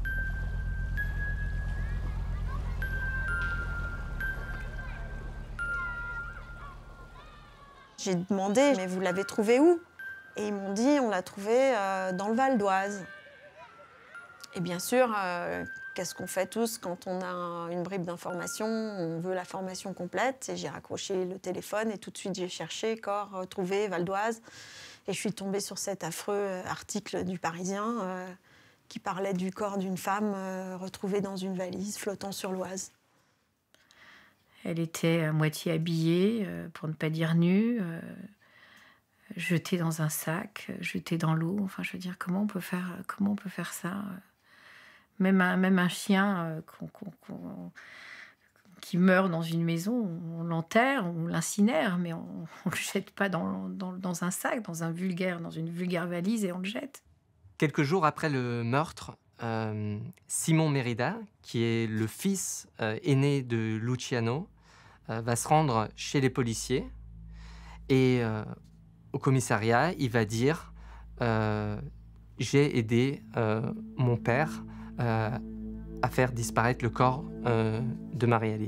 Speaker 1: J'ai demandé, mais vous l'avez trouvé où? Et ils m'ont dit, on l'a trouvé euh, dans le Val d'Oise. Et bien sûr, euh, qu'est-ce qu'on fait tous quand on a une bribe d'information? On veut la formation complète. Et j'ai raccroché le téléphone et tout de suite j'ai cherché corps retrouvé Val d'Oise. Et je suis tombée sur cet affreux article du Parisien euh, qui parlait du corps d'une femme euh, retrouvée dans une valise flottant sur l'Oise.
Speaker 17: Elle était à moitié habillée, euh, pour ne pas dire nue, euh, jetée dans un sac, jetée dans l'eau. Enfin, je veux dire, comment on peut faire, comment on peut faire ça? Même un, même un chien euh, qu'on, qu'on, qu'on, qui meurt dans une maison, on l'enterre, on l'incinère, mais on ne le jette pas dans, dans, dans un sac, dans, un vulgaire, dans une vulgaire valise et on le jette.
Speaker 16: Quelques jours après le meurtre, euh, Simon Mérida, qui est le fils euh, aîné de Luciano, euh, va se rendre chez les policiers et euh, au commissariat, il va dire euh, « J'ai aidé euh, mon père euh, à faire disparaître le corps euh, de Marie-Alice. »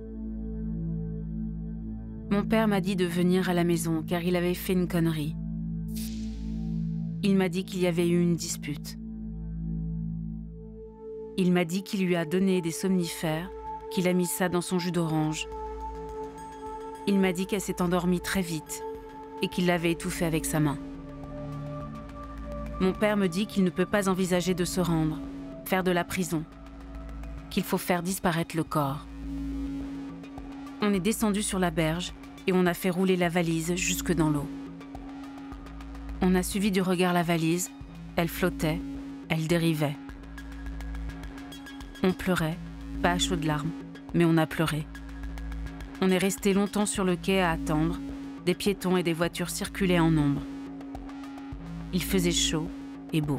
Speaker 9: Mon père m'a dit de venir à la maison car il avait fait une connerie. Il m'a dit qu'il y avait eu une dispute. Il m'a dit qu'il lui a donné des somnifères, qu'il a mis ça dans son jus d'orange. Il m'a dit qu'elle s'est endormie très vite et qu'il l'avait étouffée avec sa main. Mon père me dit qu'il ne peut pas envisager de se rendre, faire de la prison, qu'il faut faire disparaître le corps. On est descendu sur la berge et on a fait rouler la valise jusque dans l'eau. On a suivi du regard la valise, elle flottait, elle dérivait. On pleurait, pas à chaudes larmes, mais on a pleuré. On est resté longtemps sur le quai à attendre, des piétons et des voitures circulaient en nombre. Il faisait chaud et beau.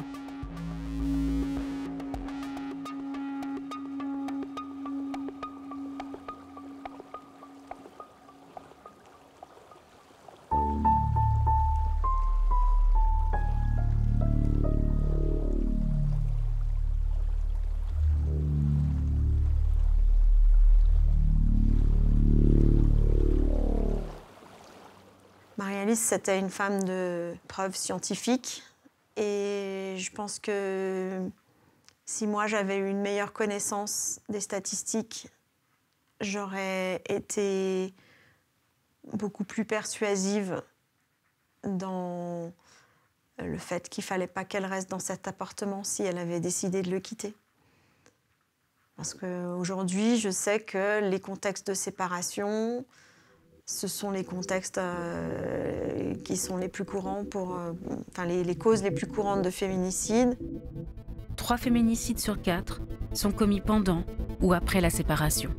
Speaker 1: Marie-Alice, c'était une femme de preuves scientifiques. Et je pense que si moi j'avais eu une meilleure connaissance des statistiques, j'aurais été beaucoup plus persuasive dans le fait qu'il ne fallait pas qu'elle reste dans cet appartement si elle avait décidé de le quitter. Parce qu'aujourd'hui, je sais que les contextes de séparation, ce sont les contextes euh, qui sont les plus courants pour, euh, enfin les, les causes les plus courantes de féminicide.
Speaker 9: Trois féminicides sur quatre sont commis pendant ou après la séparation.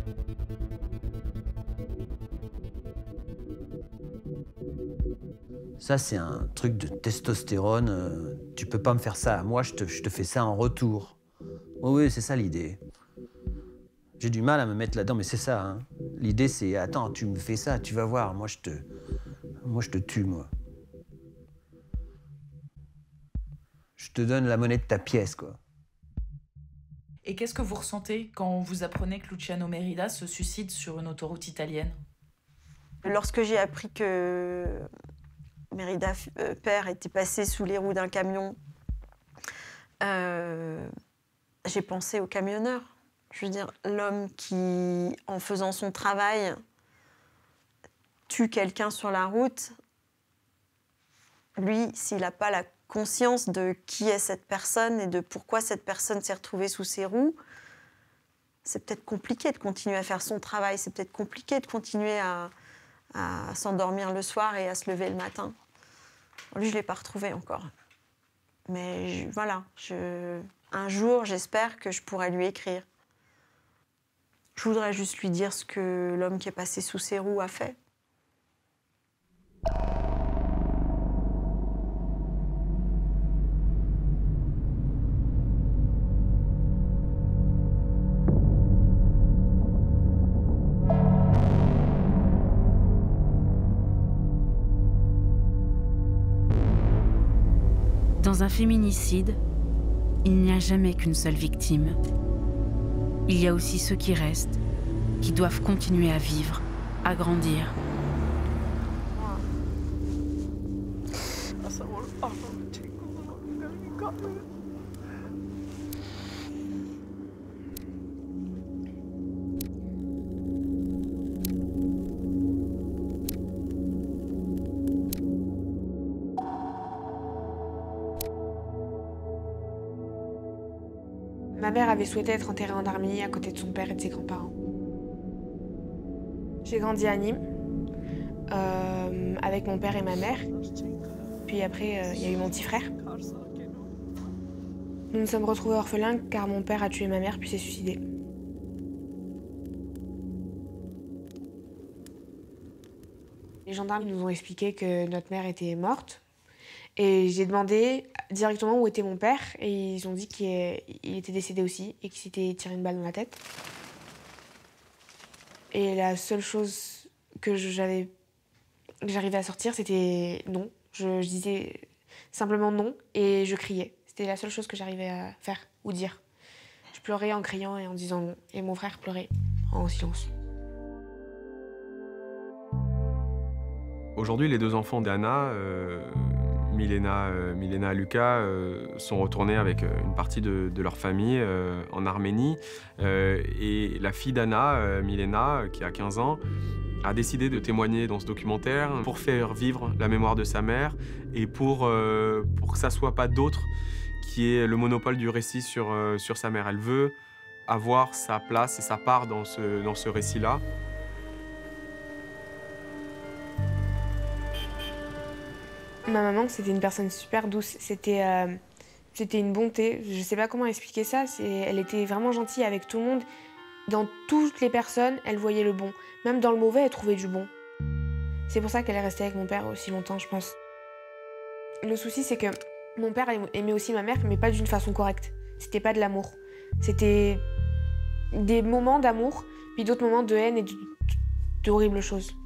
Speaker 24: Ça, c'est un truc de testostérone. Euh, tu peux pas me faire ça. Moi, je te, je te fais ça en retour. Oui, oui, c'est ça l'idée. J'ai du mal à me mettre là-dedans, mais c'est ça. Hein. L'idée, c'est, attends, tu me fais ça, tu vas voir, moi je te, moi, je te tue, moi. Je te donne la monnaie de ta pièce, quoi.
Speaker 8: Et qu'est-ce que vous ressentez quand vous apprenez que Luciano Mérida se suicide sur une autoroute italienne?
Speaker 1: Lorsque j'ai appris que Mérida, euh, père, était passé sous les roues d'un camion, euh, j'ai pensé au camionneur. Je veux dire, l'homme qui, en faisant son travail, tue quelqu'un sur la route, lui, s'il n'a pas la conscience de qui est cette personne et de pourquoi cette personne s'est retrouvée sous ses roues, c'est peut-être compliqué de continuer à faire son travail, c'est peut-être compliqué de continuer à, à s'endormir le soir et à se lever le matin. Lui, je ne l'ai pas retrouvé encore. Mais je, voilà, je, un jour, j'espère que je pourrai lui écrire. Je voudrais juste lui dire ce que l'homme qui est passé sous ses roues a fait.
Speaker 9: Dans un féminicide, il n'y a jamais qu'une seule victime. Il y a aussi ceux qui restent, qui doivent continuer à vivre, à grandir.
Speaker 2: Ma mère avait souhaité être enterrée en Arménie à côté de son père et de ses grands-parents. J'ai grandi à Nîmes euh, avec mon père et ma mère. Puis après, il euh, y a eu mon petit frère. Nous nous sommes retrouvés orphelins car mon père a tué ma mère puis s'est suicidé. Les gendarmes nous ont expliqué que notre mère était morte. Et j'ai demandé directement où était mon père et ils ont dit qu'il était décédé aussi et qu'il s'était tiré une balle dans la tête. Et la seule chose que j'avais, que j'arrivais à sortir, c'était non. Je, je disais simplement non et je criais. C'était la seule chose que j'arrivais à faire ou dire. Je pleurais en criant et en disant non. Et mon frère pleurait en silence.
Speaker 12: Aujourd'hui, les deux enfants d'Anna, euh, Milena, euh, Milena et Lucas, euh, sont retournés avec une partie de, de leur famille euh, en Arménie. Euh, et la fille d'Anna, euh, Milena, qui a quinze ans, a décidé de témoigner dans ce documentaire pour faire vivre la mémoire de sa mère et pour, euh, pour que ça ne soit pas d'autres qui aient le monopole du récit sur, euh, sur sa mère. Elle veut avoir sa place et sa part dans ce, dans ce récit-là.
Speaker 2: Ma maman, c'était une personne super douce. C'était euh, c'était une bonté. Je ne sais pas comment expliquer ça. Elle était vraiment gentille avec tout le monde. Dans toutes les personnes, elle voyait le bon. Même dans le mauvais, elle trouvait du bon. C'est pour ça qu'elle est restée avec mon père aussi longtemps, je pense. Le souci, c'est que mon père aimait aussi ma mère, mais pas d'une façon correcte. C'était pas de l'amour. C'était des moments d'amour, puis d'autres moments de haine et d'horribles choses.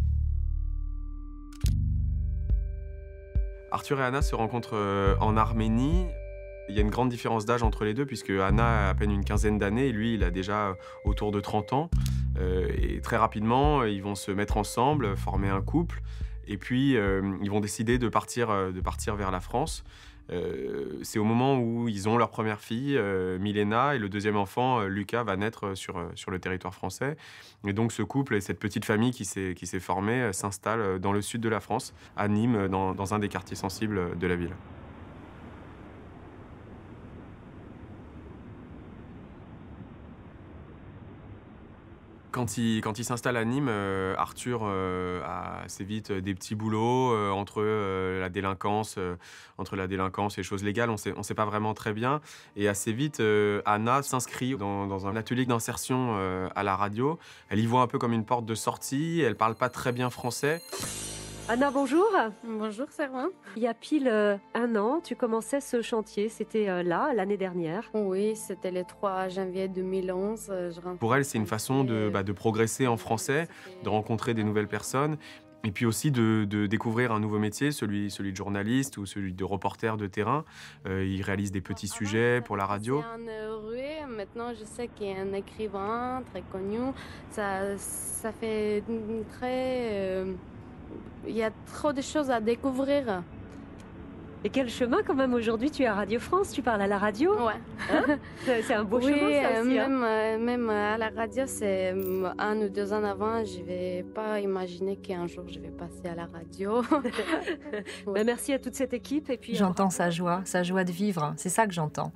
Speaker 12: Arthur et Anna se rencontrent en Arménie. Il y a une grande différence d'âge entre les deux, puisque Anna a à peine une quinzaine d'années et lui, il a déjà autour de trente ans. Euh, et très rapidement, ils vont se mettre ensemble, former un couple, et puis euh, ils vont décider de partir, de partir vers la France. Euh, c'est au moment où ils ont leur première fille, euh, Milena, et le deuxième enfant, euh, Lucas, va naître sur, sur le territoire français. Et donc ce couple et cette petite famille qui s'est, qui s'est formée euh, s'installe dans le sud de la France, à Nîmes, dans, dans un des quartiers sensibles de la ville. Quand il, quand il s'installe à Nîmes, euh, Arthur euh, a assez vite des petits boulots euh, entre euh, la délinquance, euh, entre la délinquance et les choses légales. On sait, on sait pas vraiment très bien. Et assez vite, euh, Anna s'inscrit dans, dans un atelier d'insertion euh, à la radio. Elle y voit un peu comme une porte de sortie. Elle parle pas très bien français.
Speaker 20: Anna, bonjour.
Speaker 21: Bonjour, Servan.
Speaker 20: Il y a pile euh, un an, tu commençais ce chantier. C'était euh, là, l'année dernière.
Speaker 21: Oui, c'était le trois janvier deux mille onze. Euh, je
Speaker 12: Pour elle, c'est une façon de, bah, de progresser en français, de rencontrer des nouvelles personnes, et puis aussi de, de découvrir un nouveau métier, celui, celui de journaliste ou celui de reporter de terrain. Euh, il réalise des petits sujets pour la radio.
Speaker 21: C'est un heureux. Maintenant, je sais qu'il y a un écrivain très connu. Ça, ça fait très... Euh... Il y a trop de choses à découvrir.
Speaker 20: Et quel chemin quand même aujourd'hui, tu es à Radio France, tu parles à la radio.
Speaker 21: Ouais.
Speaker 20: Hein c'est un beau
Speaker 21: oui,
Speaker 20: chemin ça aussi.
Speaker 21: Même,
Speaker 20: hein
Speaker 21: euh, même à la radio, c'est un ou deux ans avant, je ne vais pas imaginer qu'un jour je vais passer à la radio.
Speaker 20: Ouais. Ben, merci à toute cette équipe. Et puis
Speaker 25: j'entends sa joie, sa joie de vivre, c'est ça que j'entends.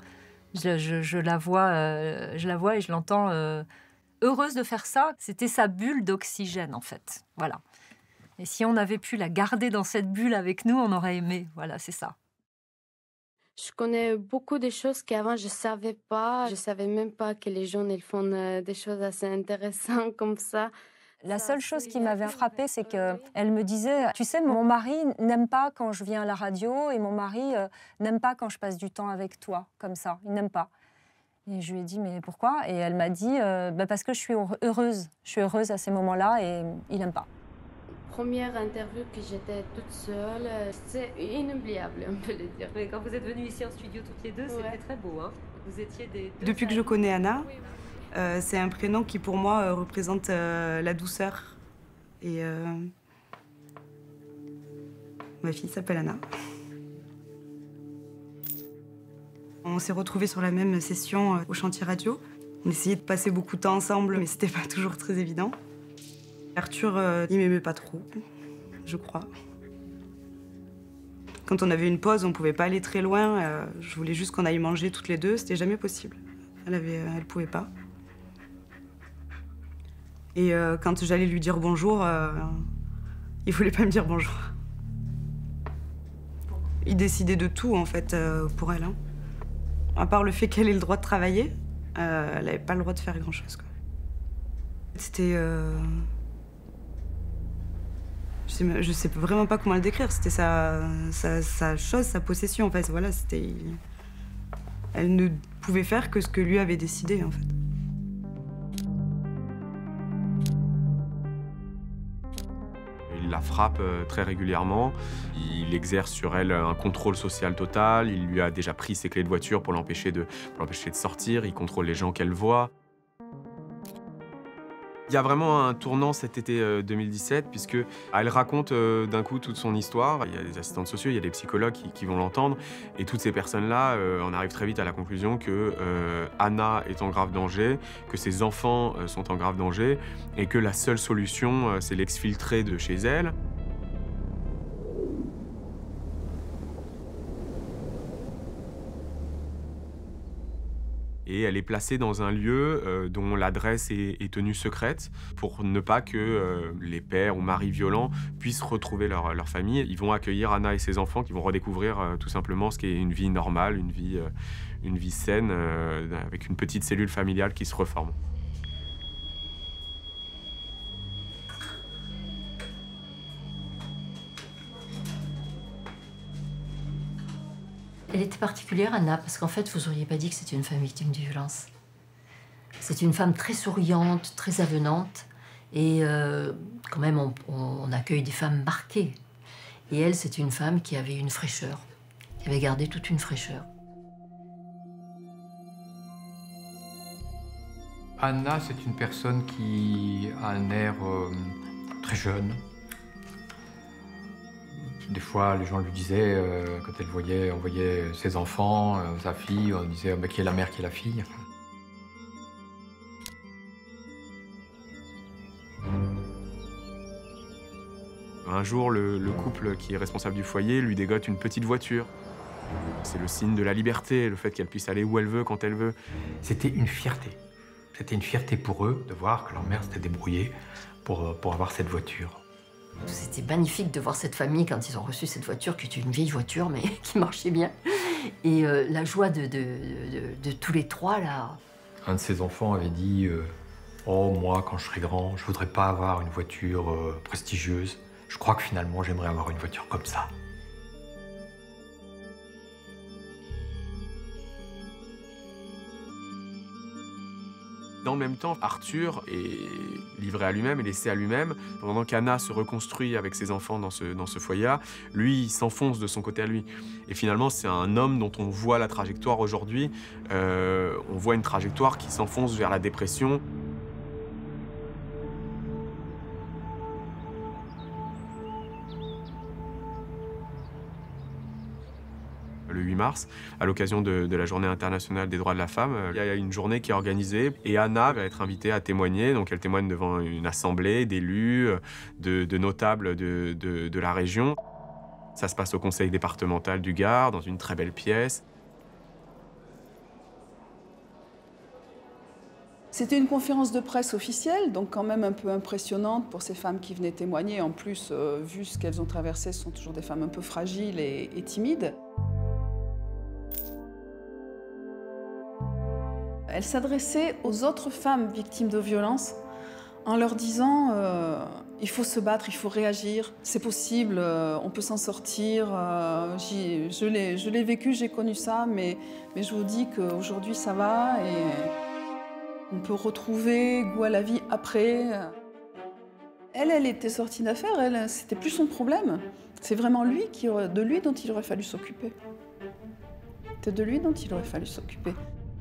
Speaker 3: Je, je, je, la, vois, euh, je la vois et je l'entends euh, heureuse de faire ça. C'était sa bulle d'oxygène, en fait. Voilà. Et si on avait pu la garder dans cette bulle avec nous, on aurait aimé. Voilà, c'est ça.
Speaker 21: Je connais beaucoup de choses qu'avant je ne savais pas. Je ne savais même pas que les jeunes ils font euh, des choses assez intéressantes comme ça.
Speaker 10: La seule chose qui m'avait frappée, c'est qu'elle me disait, tu sais, mon mari n'aime pas quand je viens à la radio et mon mari euh, n'aime pas quand je passe du temps avec toi, comme ça, il n'aime pas. Et je lui ai dit, mais pourquoi? Et elle m'a dit, euh, bah parce que je suis heureuse, je suis heureuse à ces moments-là et il n'aime pas.
Speaker 21: Première interview que j'étais toute seule, c'est inoubliable, on peut le dire.
Speaker 20: Mais quand vous êtes venues ici en studio toutes les deux, ouais. C'était très beau, hein? Vous étiez des...
Speaker 11: Depuis que je connais Anna, euh, c'est un prénom qui pour moi euh, représente euh, la douceur. Et euh... ma fille s'appelle Anna. On s'est retrouvés sur la même session euh, au chantier radio. On essayait de passer beaucoup de temps ensemble, mais c'était pas toujours très évident. Arthur, euh, il m'aimait pas trop, je crois. Quand on avait une pause, on pouvait pas aller très loin. Euh, je voulais juste qu'on aille manger toutes les deux, c'était jamais possible. Elle avait, elle pouvait pas. Et euh, quand j'allais lui dire bonjour, euh, il voulait pas me dire bonjour. Il décidait de tout, en fait, euh, pour elle. Hein. À part le fait qu'elle ait le droit de travailler, euh, elle avait pas le droit de faire grand-chose, quoi. C'était... Euh... Je sais, je sais vraiment pas comment le décrire. C'était sa, sa, sa chose, sa possession, en fait. Voilà, c'était... Elle ne pouvait faire que ce que lui avait décidé, en fait.
Speaker 12: Il la frappe très régulièrement. Il exerce sur elle un contrôle social total. Il lui a déjà pris ses clés de voiture pour l'empêcher de, pour l'empêcher de sortir. Il contrôle les gens qu'elle voit. Il y a vraiment un tournant cet été deux mille dix-sept, puisque elle raconte euh, d'un coup toute son histoire. Il y a des assistantes sociaux, il y a des psychologues qui, qui vont l'entendre. Et toutes ces personnes-là, euh, on arrive très vite à la conclusion que euh, Anna est en grave danger, que ses enfants euh, sont en grave danger, et que la seule solution, euh, c'est l'exfiltrer de chez elle. Et elle est placée dans un lieu euh, dont l'adresse est, est tenue secrète pour ne pas que euh, les pères ou maris violents puissent retrouver leur, leur famille. Ils vont accueillir Anna et ses enfants qui vont redécouvrir euh, tout simplement ce qu'est une vie normale, une vie, euh, une vie saine, euh, avec une petite cellule familiale qui se reforme.
Speaker 23: Elle était particulière, Anna, parce qu'en fait, vous n'auriez pas dit que c'était une femme victime de violence. C'est une femme très souriante, très avenante, et euh, quand même, on, on accueille des femmes marquées. Et elle, c'est une femme qui avait une fraîcheur, qui avait gardé toute une fraîcheur.
Speaker 25: Anna, c'est une personne qui a un air euh, très jeune. Des fois, les gens lui disaient, euh, quand elle voyait, on voyait ses enfants, euh, sa fille, on disait bah, qui est la mère, qui est la fille.
Speaker 12: Un jour, le, le couple qui est responsable du foyer lui dégote une petite voiture. C'est le signe de la liberté, le fait qu'elle puisse aller où elle veut, quand elle veut.
Speaker 25: C'était une fierté. C'était une fierté pour eux de voir que leur mère s'était débrouillée pour, pour avoir cette voiture.
Speaker 23: C'était magnifique de voir cette famille quand ils ont reçu cette voiture, qui était une vieille voiture, mais qui marchait bien. Et euh, la joie de, de, de, de tous les trois, là.
Speaker 25: Un de ses enfants avait dit euh, « Oh, moi, quand je serai grand, je voudrais pas avoir une voiture euh, prestigieuse. Je crois que finalement, j'aimerais avoir une voiture comme ça. »
Speaker 12: Dans le même temps, Arthur est livré à lui-même et laissé à lui-même. Pendant qu'Anna se reconstruit avec ses enfants dans ce, dans ce foyer, lui, il s'enfonce de son côté à lui. Et finalement, c'est un homme dont on voit la trajectoire aujourd'hui. Euh, on voit une trajectoire qui s'enfonce vers la dépression. Le huit mars, à l'occasion de, de la Journée internationale des droits de la femme, il y a une journée qui est organisée et Anna va être invitée à témoigner. Donc elle témoigne devant une assemblée d'élus, de, de notables de, de, de la région. Ça se passe au conseil départemental du Gard, dans une très belle pièce.
Speaker 6: C'était une conférence de presse officielle, donc quand même un peu impressionnante pour ces femmes qui venaient témoigner. En plus, euh, vu ce qu'elles ont traversé, ce sont toujours des femmes un peu fragiles et, et timides. Elle s'adressait aux autres femmes victimes de violences en leur disant euh, « il faut se battre, il faut réagir, c'est possible, euh, on peut s'en sortir, euh, je l'ai vécu, j'ai connu ça, mais, mais je vous dis qu'aujourd'hui ça va et on peut retrouver goût à la vie après. » Elle, elle était sortie d'affaires, elle, c'était plus son problème. C'est vraiment lui qui aurait, de lui dont il aurait fallu s'occuper. C'est de lui dont il aurait fallu s'occuper.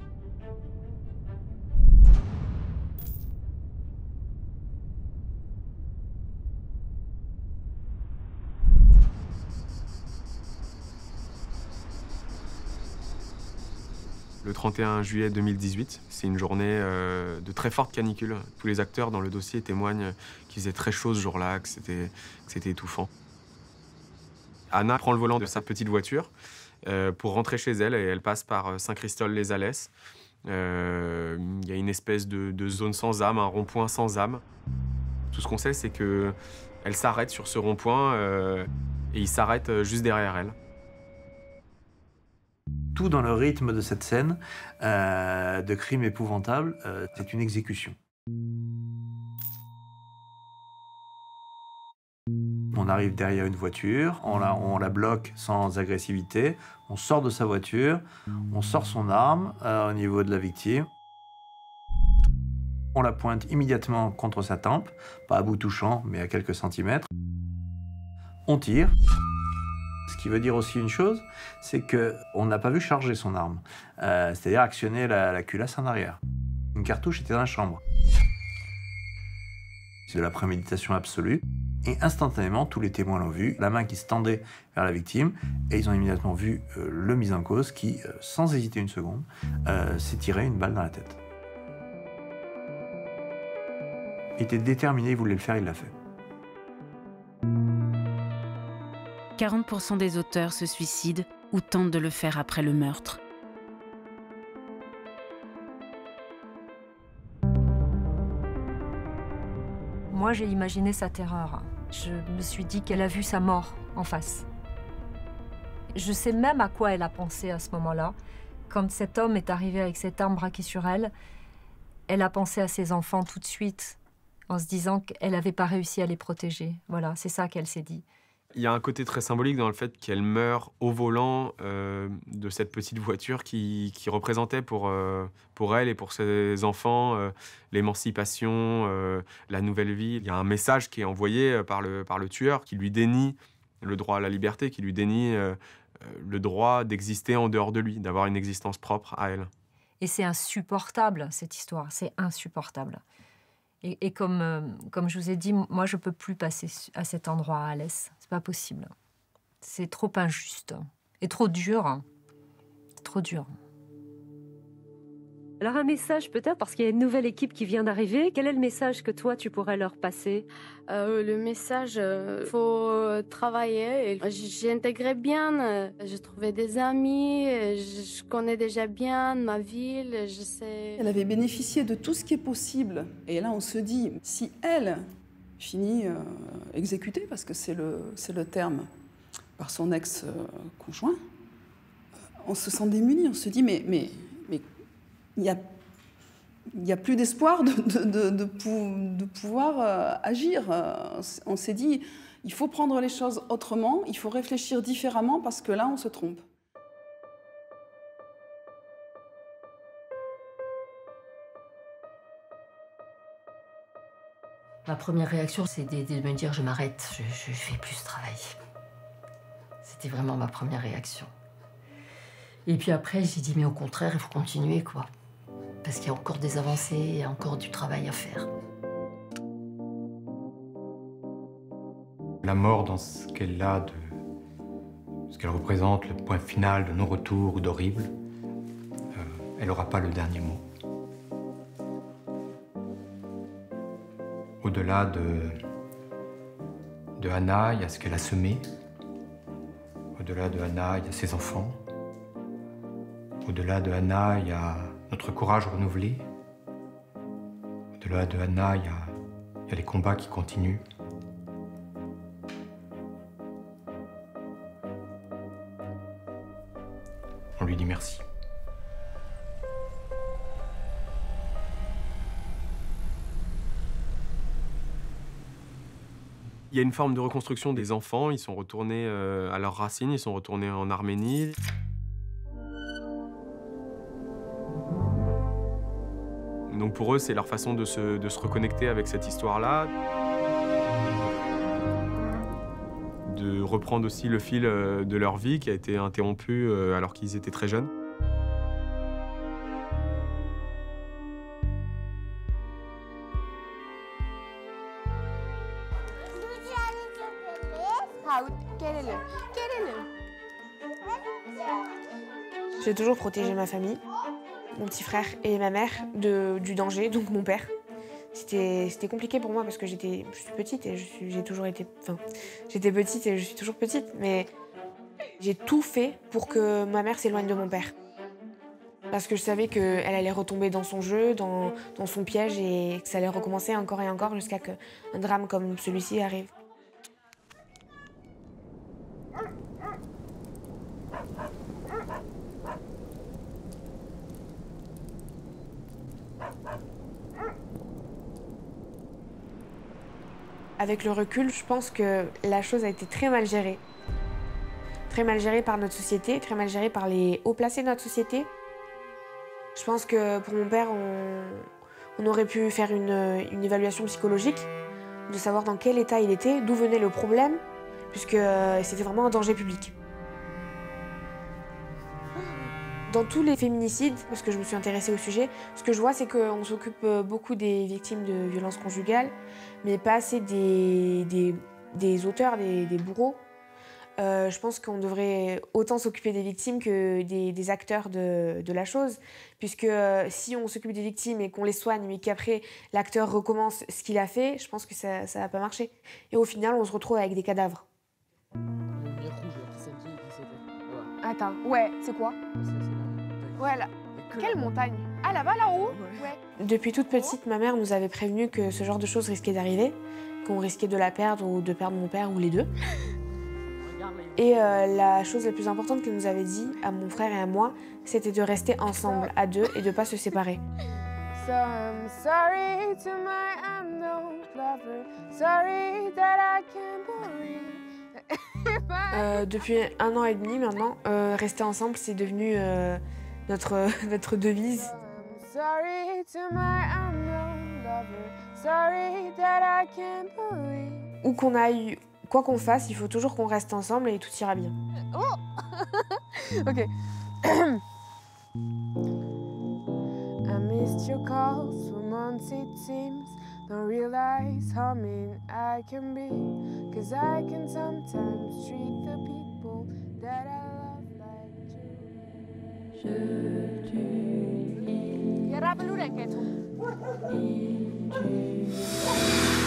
Speaker 12: Le trente et un juillet deux mille dix-huit, c'est une journée euh, de très forte canicule. Tous les acteurs dans le dossier témoignent qu'il faisait très chaud ce jour-là, que c'était étouffant. Anna prend le volant de sa petite voiture euh, pour rentrer chez elle et elle passe par Saint-Christol-les-Alès. Euh, il y a une espèce de, de zone sans âme, un rond-point sans âme. Tout ce qu'on sait, c'est qu'elle s'arrête sur ce rond-point euh, et il s'arrête juste derrière elle.
Speaker 7: Tout dans le rythme de cette scène euh, de crime épouvantable, euh, c'est une exécution. On arrive derrière une voiture, on la, on la bloque sans agressivité, on sort de sa voiture, on sort son arme euh, au niveau de la victime. On la pointe immédiatement contre sa tempe, pas à bout touchant, mais à quelques centimètres. On tire. Ce qui veut dire aussi une chose, c'est qu'on n'a pas vu charger son arme, euh, c'est-à-dire actionner la, la culasse en arrière. Une cartouche était dans la chambre. C'est de la préméditation absolue. Et instantanément, tous les témoins l'ont vu, la main qui se tendait vers la victime, et ils ont immédiatement vu euh, le mis en cause qui, euh, sans hésiter une seconde, euh, s'est tiré une balle dans la tête. Il était déterminé, il voulait le faire, il l'a fait.
Speaker 9: quarante pour cent des auteurs se suicident ou tentent de le faire après le meurtre.
Speaker 10: Moi, j'ai imaginé sa terreur. Je me suis dit qu'elle a vu sa mort en face. Je sais même à quoi elle a pensé à ce moment-là. Quand cet homme est arrivé avec cette arme braquée sur elle, elle a pensé à ses enfants tout de suite, en se disant qu'elle n'avait pas réussi à les protéger. Voilà, c'est ça qu'elle s'est dit.
Speaker 12: Il y a un côté très symbolique dans le fait qu'elle meurt au volant euh, de cette petite voiture qui, qui représentait pour, euh, pour elle et pour ses enfants euh, l'émancipation, euh, la nouvelle vie. Il y a un message qui est envoyé par le, par le tueur qui lui dénie le droit à la liberté, qui lui dénie euh, le droit d'exister en dehors de lui, d'avoir une existence propre à elle.
Speaker 10: Et c'est insupportable, cette histoire, c'est insupportable. Et, et comme, euh, comme je vous ai dit, moi, je ne peux plus passer à cet endroit à Alès. C'est pas possible. C'est trop injuste. Et trop dur. Trop dur.
Speaker 20: Alors un message peut-être, parce qu'il y a une nouvelle équipe qui vient d'arriver. Quel est le message que toi, tu pourrais leur passer?
Speaker 21: euh, Le message, il euh, faut travailler. J'ai intégré bien, euh, j'ai trouvé des amis, je connais déjà bien ma ville, je sais...
Speaker 6: Elle avait bénéficié de tout ce qui est possible. Et là, on se dit, si elle finit euh, exécutée, parce que c'est le, c'est le terme, par son ex-conjoint, on se sent démuni, on se dit, mais... mais, mais il n'y a, y a plus d'espoir de, de, de, de, de pouvoir euh, agir. Euh, on s'est dit, il faut prendre les choses autrement, il faut réfléchir différemment parce que là, on se trompe.
Speaker 23: Ma première réaction, c'est de, de me dire, je m'arrête, je ne fais plus ce travail. C'était vraiment ma première réaction. Et puis après, j'ai dit, mais au contraire, il faut continuer, quoi. Parce qu'il y a encore des avancées, il y a encore du travail à faire.
Speaker 25: La mort dans ce qu'elle a, de ce qu'elle représente, le point final de non-retour ou d'horrible, euh, elle n'aura pas le dernier mot. Au-delà de, de Anna, il y a ce qu'elle a semé. Au-delà de Anna, il y a ses enfants. Au-delà de Anna, il y a notre courage renouvelé. Au-delà de Anna, il y a, il y a les combats qui continuent. On lui dit merci.
Speaker 12: Il y a une forme de reconstruction des enfants. Ils sont retournés euh, à leurs racines, ils sont retournés en Arménie. Donc pour eux, c'est leur façon de se, de se reconnecter avec cette histoire-là. De reprendre aussi le fil de leur vie qui a été interrompu alors qu'ils étaient très jeunes.
Speaker 2: J'ai toujours protégé ma famille, mon petit frère et ma mère de, du danger, donc mon père. C'était c'était compliqué pour moi parce que j'étais je suis petite et je suis- j'ai toujours été... Enfin, j'étais petite et je suis toujours petite, mais j'ai tout fait pour que ma mère s'éloigne de mon père. Parce que je savais qu'elle allait retomber dans son jeu, dans, dans son piège et que ça allait recommencer encore et encore jusqu'à qu'un drame comme celui-ci arrive. Avec le recul, je pense que la chose a été très mal gérée. Très mal gérée par notre société, très mal gérée par les hauts placés de notre société. Je pense que pour mon père, on, on aurait pu faire une, une évaluation psychologique, de savoir dans quel état il était, d'où venait le problème, puisque euh, c'était vraiment un danger public. Dans tous les féminicides, parce que je me suis intéressée au sujet, ce que je vois, c'est qu'on s'occupe beaucoup des victimes de violences conjugales, mais pas assez des, des, des auteurs, des, des bourreaux. Euh, je pense qu'on devrait autant s'occuper des victimes que des, des acteurs de, de la chose, puisque euh, si on s'occupe des victimes et qu'on les soigne, mais qu'après l'acteur recommence ce qu'il a fait, je pense que ça ne va pas marcher. Et au final, on se retrouve avec des cadavres.
Speaker 4: Attends, ouais, c'est quoi? Ouais, là. Quelle montagne? Ah, là-bas, là-haut? Ouais.
Speaker 2: Depuis toute petite, ma mère nous avait prévenu que ce genre de choses risquait d'arriver, qu'on risquait de la perdre ou de perdre mon père ou les deux. Et euh, la chose la plus importante qu'elle nous avait dit, à mon frère et à moi, c'était de rester ensemble, à deux, et de ne pas se séparer.
Speaker 4: So I'm sorry to my unknown lover. Sorry that I can't believe.
Speaker 2: Euh, depuis un an et demi maintenant, euh, rester ensemble, c'est devenu euh, notre, notre devise.
Speaker 4: Sorry to my unknown lover. Sorry that I can't believe.
Speaker 2: Où qu'on aille, quoi qu'on fasse, il faut toujours qu'on reste ensemble et tout ira bien.
Speaker 4: Oh. Ok. I missed your calls for months it seems. Don't realize how mean I can be. Cause I can sometimes treat the people that I love like you. Je t'unis. Jag rappar lurken, Keto.